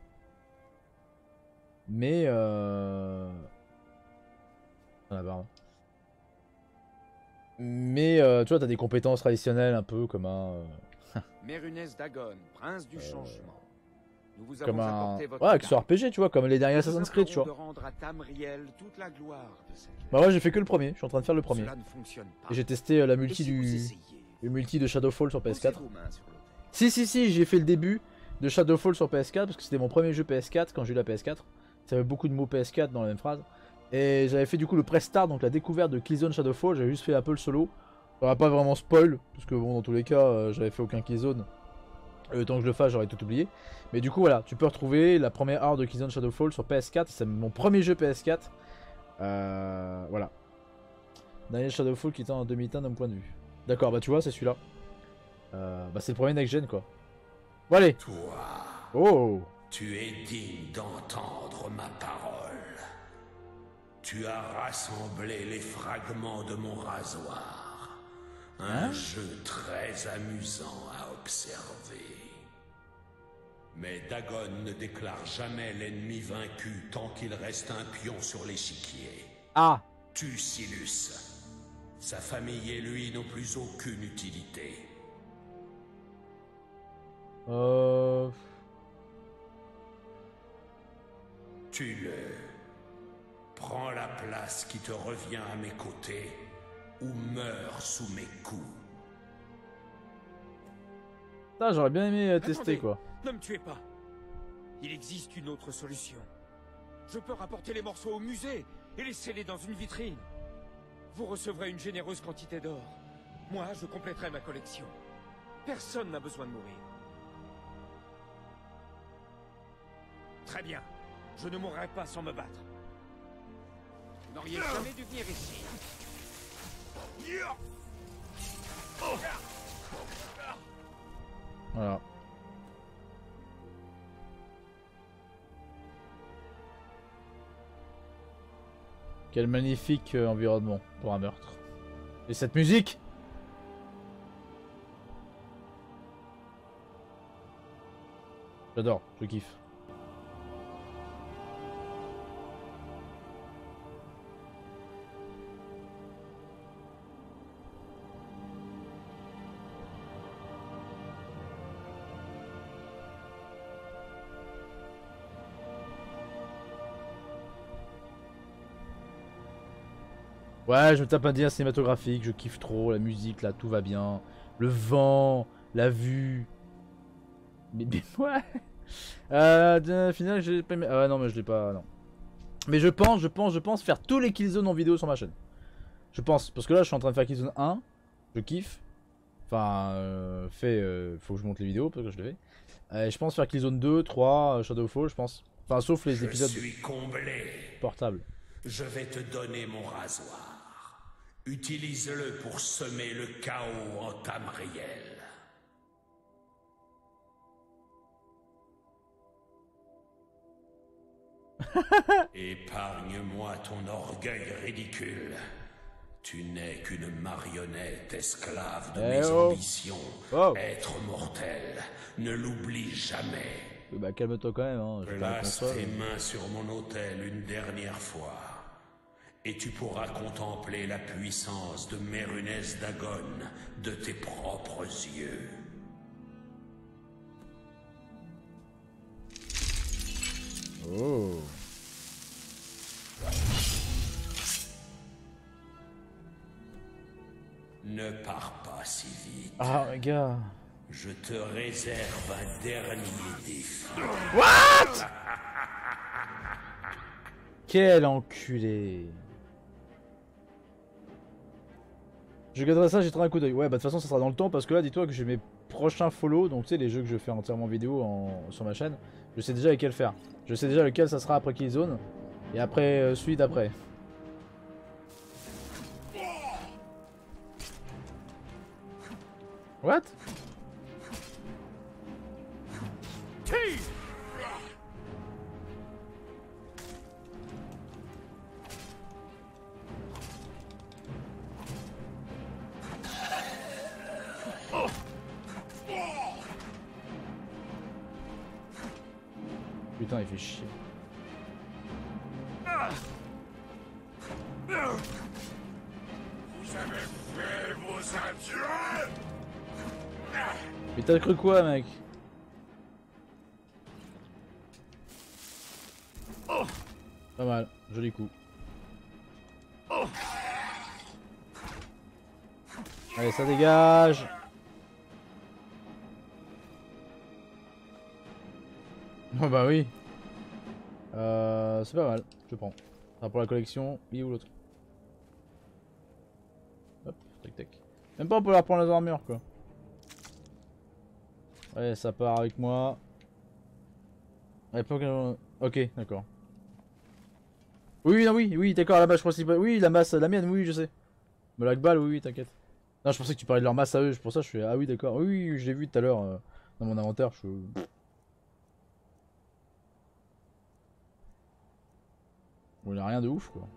Mais mais tu vois t'as des compétences traditionnelles un peu comme un... Mérunès Dagon, prince du changement. Nous vous comme avons un... apporté votre Ouais, action RPG tu vois, comme les derniers Assassin's Creed tu vois. de rendre à Tamriel toute la gloire de cette Bah ouais j'ai fait que le premier, je suis en train de faire le premier. Cela ne fonctionne pas. Et j'ai testé la multi Et si vous du... essayez, Le multi de Shadowfall sur PS4. posez vos mains sur l'autel. Si j'ai fait le début de Shadowfall sur PS4 parce que c'était mon premier jeu PS4 quand j'ai eu la PS4. Ça avait beaucoup de mots PS4 dans la même phrase. Et j'avais fait du coup le press start, donc la découverte de Killzone Shadowfall. J'avais juste fait un peu le solo. On va pas vraiment spoil, parce que bon, dans tous les cas, j'avais fait aucun Killzone. Le temps que je le fasse, j'aurais tout oublié. Mais du coup, voilà, tu peux retrouver la première heure de Killzone Shadowfall sur PS4. C'est mon premier jeu PS4. Voilà. Dernier Shadowfall qui était en demi-teinte d'un point de vue. D'accord, bah tu vois, c'est celui-là. Bah c'est le premier next-gen quoi. Bon allez. Toi, Oh. tu es digne d'entendre ma parole. Tu as rassemblé les fragments de mon rasoir. Un jeu très amusant à observer. Mais Dagon ne déclare jamais l'ennemi vaincu tant qu'il reste un pion sur l'échiquier. Ah. Tue Silus. Sa famille et lui n'ont plus aucune utilité. Tue-le. Prends la place qui te revient à mes côtés ou meurs sous mes coups. Ça, j'aurais bien aimé tester Attendez, quoi. Ne me tuez pas. Il existe une autre solution. Je peux rapporter les morceaux au musée et les sceller dans une vitrine. Vous recevrez une généreuse quantité d'or. Moi, je compléterai ma collection. Personne n'a besoin de mourir. Très bien. Je ne mourrai pas sans me battre. Vous n'auriez jamais dû venir ici. Voilà. Quel magnifique environnement pour un meurtre. Et cette musique! J'adore, je kiffe. Ouais, je me tape un délire cinématographique, je kiffe trop, la musique là, tout va bien. Le vent, la vue. Mais ouais. Final, j'ai pas aimé. Ah ouais, non, mais je l'ai pas. Non. Mais je pense faire tous les Killzone en vidéo sur ma chaîne. Je pense, parce que là, je suis en train de faire Killzone 1. Je kiffe. Enfin, faut que je monte les vidéos parce que je le fais. Je pense faire Killzone 2, 3, Shadowfall, je pense. Enfin, sauf les épisodes Je suis comblé. portables. Je vais te donner mon rasoir. Utilise-le pour semer le chaos en Tamriel. Épargne-moi ton orgueil ridicule. Tu n'es qu'une marionnette esclave de mes ambitions. Être mortel, ne l'oublie jamais. Bah calme-toi quand même, hein. Place tes mains sur mon autel une dernière fois. Et tu pourras contempler la puissance de Mérunès Dagon de tes propres yeux. Oh. Ne pars pas si vite. Ah, gars. Je te réserve un dernier défi. What? Quel enculé. Je garderai ça, j'ai très un coup d'œil. Ouais, bah de toute façon, ça sera dans le temps parce que là, dis-toi que j'ai mes prochains follow. Donc, tu sais, les jeux que je fais entièrement vidéo sur ma chaîne. Je sais déjà lesquels faire. Je sais déjà lequel ça sera après Killzone. Et après, suite après. What? Putain, il fait chier. Vous avez fait vos adieux. Mais t'as cru quoi, mec? Pas mal, joli coup. Allez, ça dégage. Oh bah oui. C'est pas mal, je prends. Ça pour la collection, il est où l'autre? Hop, tac tac. Même pas on peut leur prendre les armures quoi. Ouais, ça part avec moi. Ouais, ok, d'accord. Oui, non, oui, d'accord, la masse principale. Oui, la masse, la mienne, oui, je sais. Me lag balle, oui, t'inquiète. Non, je pensais que tu parlais de leur masse à eux, pour ça je fais ah oui, d'accord. Oui, je l'ai vu tout à l'heure dans mon inventaire. Bon, il a rien de ouf quoi.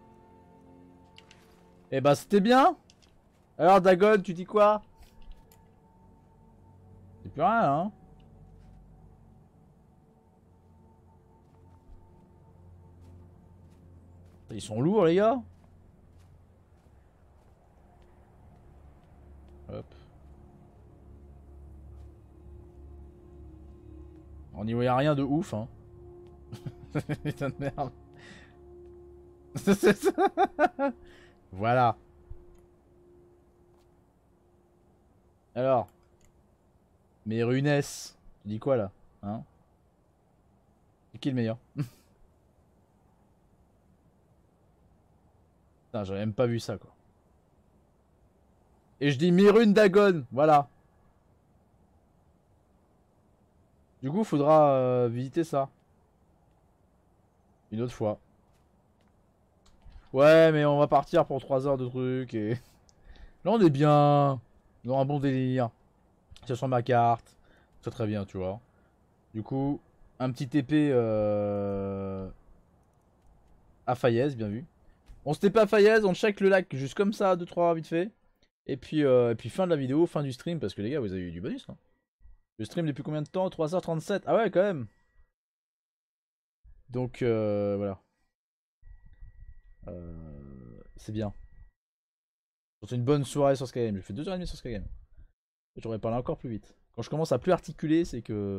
Eh bah, c'était bien. Alors, Dagon, tu dis quoi? C'est plus rien, hein? Ils sont lourds, les gars. Hop. On n'y voit rien de ouf, hein. Putain de merde. C'est ça. Voilà. Alors. Mais Runès. Tu dis quoi là? Hein? C'est qui le meilleur? Putain, j'avais même pas vu ça quoi. Et je dis Mérune Dagon, voilà. Du coup, faudra visiter ça. Une autre fois. Ouais, mais on va partir pour 3 heures de trucs et... Là, on est bien. Dans un bon délire. C'est sur ma carte. C'est très bien, tu vois. Du coup, un petit TP à Fayez, bien vu. On se TP à Fayez, on check le lac juste comme ça, 2-3 vite fait. Et puis fin de la vidéo, fin du stream, parce que les gars, vous avez eu du bonus, là. Le stream depuis combien de temps? 3h37. Ah ouais, quand même. Donc, voilà. C'est bien. C'est une bonne soirée sur Skyrim. J'ai fait 2h30 sur Skyrim. J'aurais parlé encore plus vite. Quand je commence à plus articuler, c'est que...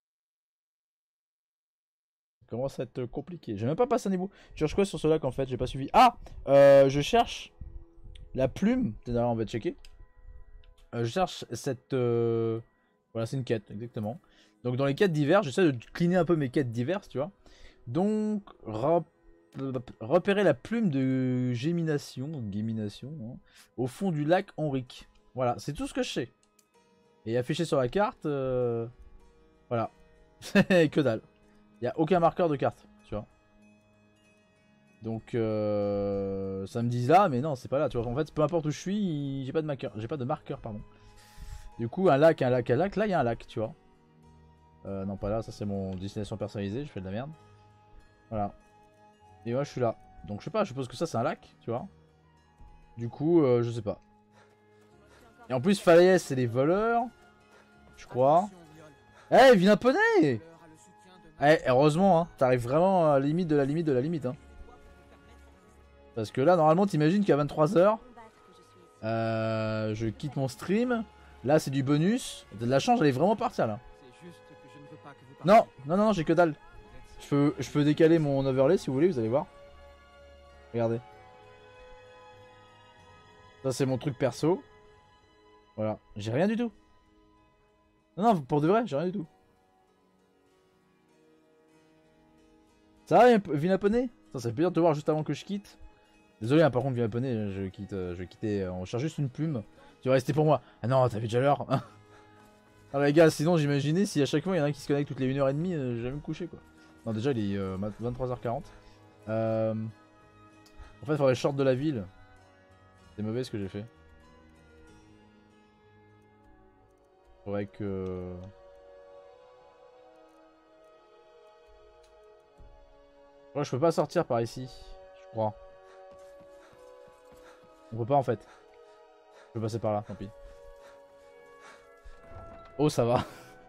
Ça commence à être compliqué. J'ai même pas passé un niveau. Je cherche quoi sur ce lac en fait? J'ai pas suivi. Ah, je cherche la plume. D'ailleurs, on va checker. Je cherche cette... Voilà, c'est une quête, exactement. Donc dans les quêtes diverses, j'essaie de cleaner un peu mes quêtes diverses, tu vois. Donc, repérer la plume de gémination, hein, au fond du lac Henrique. Voilà, c'est tout ce que je sais. Et affiché sur la carte, voilà. Que dalle. Il n'y a aucun marqueur de carte, tu vois. Donc, ça me dit là, mais non, c'est pas là, tu vois. En fait, peu importe où je suis, j'ai pas de marqueur, pardon. Du coup, un lac, là, il y a un lac, tu vois. Non, pas là, ça c'est mon destination personnalisée, je fais de la merde. Voilà. Et moi, je suis là. Donc, je sais pas, je suppose que ça, c'est un lac, tu vois. Du coup, je sais pas. Et en plus, Falaise, c'est les voleurs. Je crois. Eh, hey, vilain poney! Eh, hey, heureusement, hein, t'arrives vraiment à la limite de la limite de la limite, hein. Parce que là, normalement, t'imagines qu'à 23h, je quitte mon stream. Là, c'est du bonus. De la chance, j'allais vraiment partir, là. Non, non, non, j'ai que dalle. Je peux décaler mon overlay si vous voulez, vous allez voir. Regardez. Ça, c'est mon truc perso. Voilà, j'ai rien du tout. Non, non, pour de vrai, j'ai rien du tout. Ça va, vilain poney? Ça fait plaisir de te voir juste avant que je quitte. Désolé, hein, par contre, vilain poney, je vais quitter. On cherche juste une plume. Tu vas rester pour moi. Ah non, t'as vu déjà l'heure. Ah les gars, sinon j'imaginais si à chaque fois il y en a un qui se connecte toutes les 1h30, je vais me coucher quoi. Non, déjà il est 23h40. En fait, il faudrait short de la ville. C'est mauvais ce que j'ai fait. Faudrait que... Ouais, je peux pas sortir par ici, je crois. On peut pas en fait. Je peux passer par là, tant pis. Oh, ça va.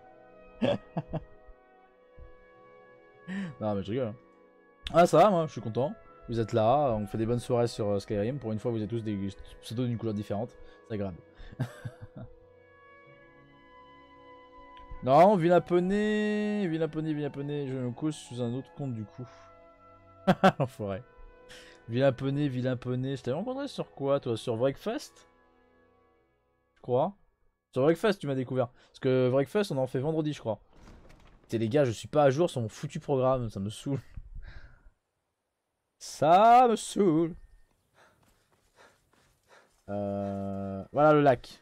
Non, mais je rigole. Hein. Ah, ça va, moi, je suis content. Vous êtes là, on fait des bonnes soirées sur Skyrim. Pour une fois, vous êtes tous des pseudos d'une couleur différente. C'est agréable. Non, vilain poney, je me couche sous un autre compte du coup. L'enfoiré. Vilain poney, je t'avais rencontré sur quoi, toi? Sur Breakfast? Je crois. Sur Breakfast, tu m'as découvert. Parce que Breakfast, on en fait vendredi, je crois. T'sais les gars, je suis pas à jour sur mon foutu programme, ça me saoule. Ça me saoule. Voilà le lac.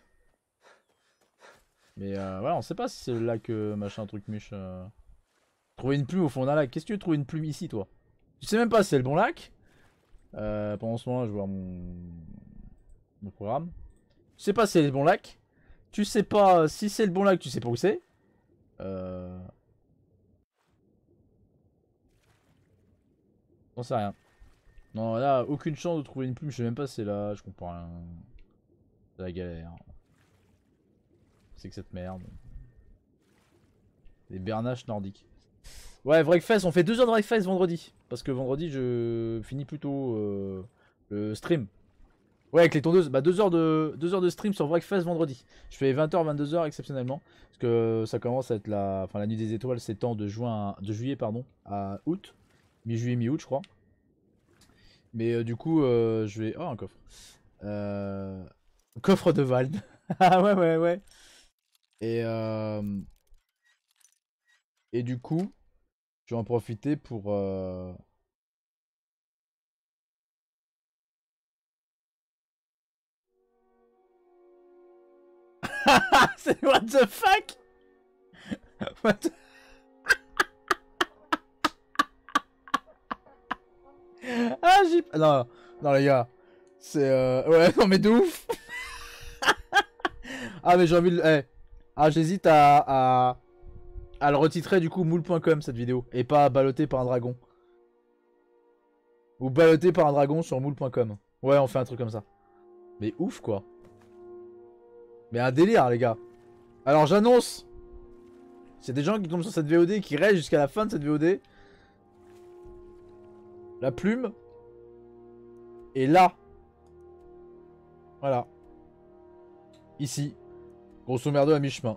Mais voilà, on sait pas si c'est le lac machin truc muche. Trouver une plume au fond d'un lac. Qu'est-ce que tu veux trouver une plume ici toi? Tu sais même pas si c'est le bon lac. Pendant ce moment, je vais voir mon programme. Tu sais pas si c'est le bon lac. Tu sais pas si c'est le bon lac, tu sais pas où c'est. J'en sais rien. Non, là, aucune chance de trouver une plume. Je sais même pas si c'est là. Je comprends rien. C'est la galère. C'est que cette merde. Les bernaches nordiques. Ouais, Breakfast, on fait 2 heures de Breakfast vendredi. Parce que vendredi, je finis plutôt le stream. Ouais, avec les tondeuses. Bah, 2 heures de stream sur Breakfast vendredi. Je fais 20h, 22h exceptionnellement. Parce que ça commence à être la nuit des étoiles s'étend de juillet pardon, à août. Mi-juillet, mi-août, je crois. Mais du coup, je vais. Oh, un coffre. Coffre de Vald. Ah ouais, ouais, ouais. Et du coup, je vais en profiter pour. C'est what the fuck? What the... Ah, j'ai. Non, non, les gars. C'est. Ouais, non, mais de ouf! Ah, mais j'ai envie de. Eh. Ah, j'hésite à le retitrer du coup moule.com cette vidéo. Et pas balloté par un dragon. Ou balloté par un dragon sur moule.com. Ouais, on fait un truc comme ça. Mais ouf quoi. Mais un délire les gars. Alors j'annonce. S'il y a des gens qui tombent sur cette VOD et qui restent jusqu'à la fin de cette VOD. La plume. est là. Voilà. Ici. Grosso merdo à mi-chemin.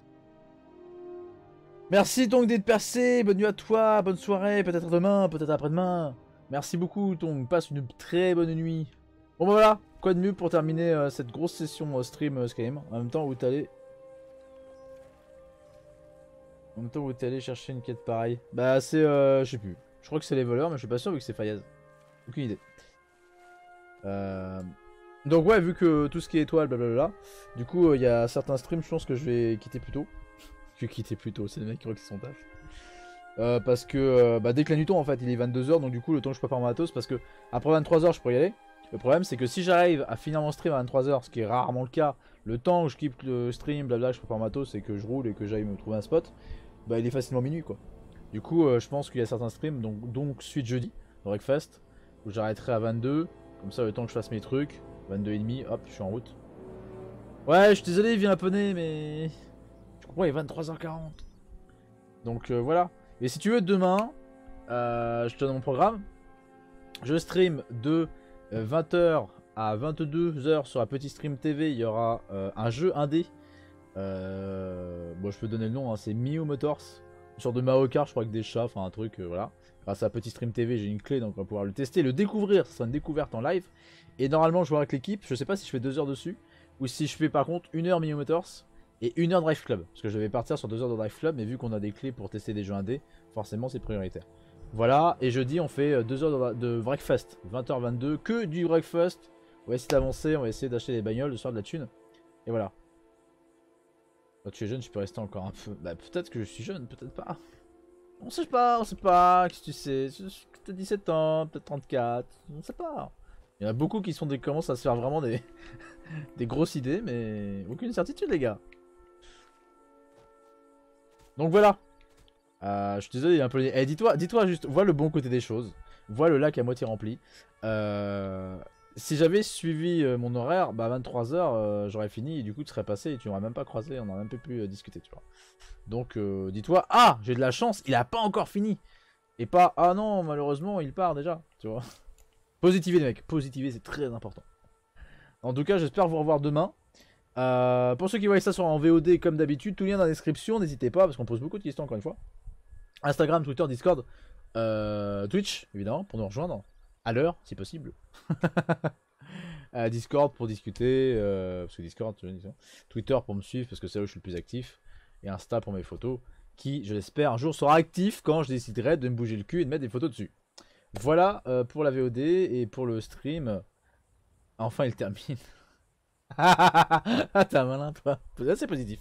Merci donc d'être percé. Bonne nuit à toi. Bonne soirée. Peut-être demain. Peut-être après-demain. Merci beaucoup Tong. Passe une très bonne nuit. Bon bah voilà. Quoi de mieux pour terminer cette grosse session stream Skyrim. En même temps où t'es allé. En même temps où t'es allé chercher une quête pareille. Bah c'est je sais plus. Je crois que c'est les voleurs mais je suis pas sûr vu que c'est Fayaz. Aucune idée. Donc ouais, vu que tout ce qui est étoile, blablabla, du coup il y a certains streams, je pense que je vais quitter plus tôt. Je vais quitter plus tôt, c'est le mec qui croit que c'est son taf. Parce que bah, dès que la nuit tombe en fait, il est 22h, donc du coup le temps que je prépare mon matos, parce que après 23h je pourrais y aller. Le problème c'est que si j'arrive à finir mon stream à 23h, ce qui est rarement le cas, le temps où je quitte le stream, blabla, je prépare mon matos et que je roule et que j'aille me trouver un spot, bah il est facilement minuit quoi. Du coup je pense qu'il y a certains streams, donc suite jeudi, Breakfast, où j'arrêterai à 22, comme ça le temps que je fasse mes trucs. 22h30, hop, je suis en route. Ouais, je suis désolé, viens japonais, mais... Je comprends, il est 23h40. Donc voilà. Et si tu veux, demain, je te donne mon programme. Je stream de 20h à 22h sur la petite stream TV. Il y aura un jeu indé. Bon, je peux donner le nom, hein, c'est Mio Motors. Une sorte de Mario Kart, je crois, avec des chats, enfin un truc, voilà. Grâce à la petite stream TV, j'ai une clé, donc on va pouvoir le tester, le découvrir. Ça sera une découverte en live. Et normalement, je vois avec l'équipe. Je sais pas si je fais 2 heures dessus. Ou si je fais par contre 1 heure Mio Motors et 1 heure Drive Club. Parce que je vais partir sur 2 heures de Drive Club. Mais vu qu'on a des clés pour tester des jeux indés, forcément c'est prioritaire. Voilà. Et jeudi, on fait 2 heures de Breakfast. 20h22. Que du Breakfast. On va essayer d'avancer. On va essayer d'acheter des bagnoles, de se faire de la thune. Et voilà. Quand tu es jeune, tu peux rester encore un peu. Bah, peut-être que je suis jeune, peut-être pas. On sait pas, on sait pas. Qu'est-ce que tu sais? Peut-être 17 ans, peut-être 34. On sait pas. Il y en a beaucoup qui commencent à se faire vraiment des grosses idées, mais aucune certitude, les gars. Donc voilà. Je suis désolé, il y a un peu. Eh, dis-toi juste, vois le bon côté des choses. Vois le lac à moitié rempli. Si j'avais suivi mon horaire, bah 23h, j'aurais fini et du coup tu serais passé et tu m'aurais même pas croisé, on aurait même pas pu discuter, tu vois. Donc dis-toi, ah, j'ai de la chance, il a pas encore fini. Et pas, ah non, malheureusement, il part déjà, tu vois. Positiver les mecs, positiver c'est très important. En tout cas j'espère vous revoir demain. Pour ceux qui voient ça sur en VOD comme d'habitude, tout lien dans la description, n'hésitez pas parce qu'on pose beaucoup de questions encore une fois. Instagram, Twitter, Discord, Twitch évidemment pour nous rejoindre à l'heure si possible. Discord pour discuter, parce que Discord, Twitter pour me suivre parce que c'est là où je suis le plus actif. Et Insta pour mes photos. qui, je l'espère, un jour sera actif quand je déciderai de me bouger le cul et de mettre des photos dessus. Voilà pour la VOD et pour le stream. Enfin, il termine. Ah, t'as malin, toi. C'est positif.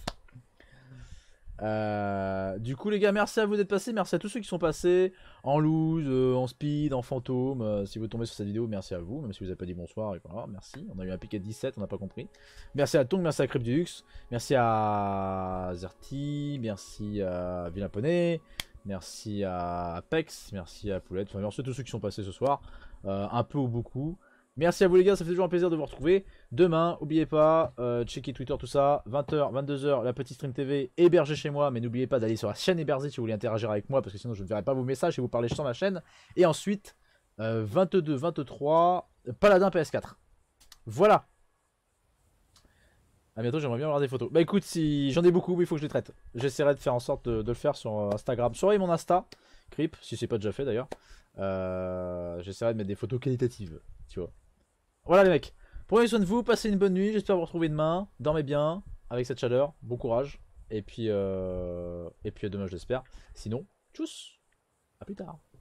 Du coup, les gars, merci à vous d'être passés. Merci à tous ceux qui sont passés en loose, en speed, en fantôme. Si vous tombez sur cette vidéo, merci à vous. Même si vous n'avez pas dit bonsoir. Et voilà, merci. On a eu un piquet de 17, on n'a pas compris. Merci à Tongue, merci à Cryptux. Merci à Zerti. Merci à Vilain Poney. Merci à Apex. Merci à Poulette. Enfin, merci à tous ceux qui sont passés ce soir. Un peu ou beaucoup. Merci à vous les gars, ça fait toujours un plaisir de vous retrouver. Demain, n'oubliez pas, checker Twitter, tout ça. 20h, 22h, la petite stream TV hébergée chez moi. Mais n'oubliez pas d'aller sur la chaîne hébergée si vous voulez interagir avec moi. Parce que sinon je ne verrai pas vos messages et vous parler sur ma chaîne. Et ensuite, 22, 23, Paladin PS4. Voilà. A bientôt, j'aimerais bien avoir des photos. Bah écoute, si j'en ai beaucoup, mais il faut que je les traite. J'essaierai de faire en sorte de le faire sur Instagram. Surveillez mon Insta, Crip, si c'est pas déjà fait d'ailleurs. J'essaierai de mettre des photos qualitatives, tu vois. Voilà les mecs, prenez soin de vous, passez une bonne nuit, j'espère vous retrouver demain, dormez bien, avec cette chaleur, bon courage, et puis à demain je l'espère, sinon, tchuss, à plus tard.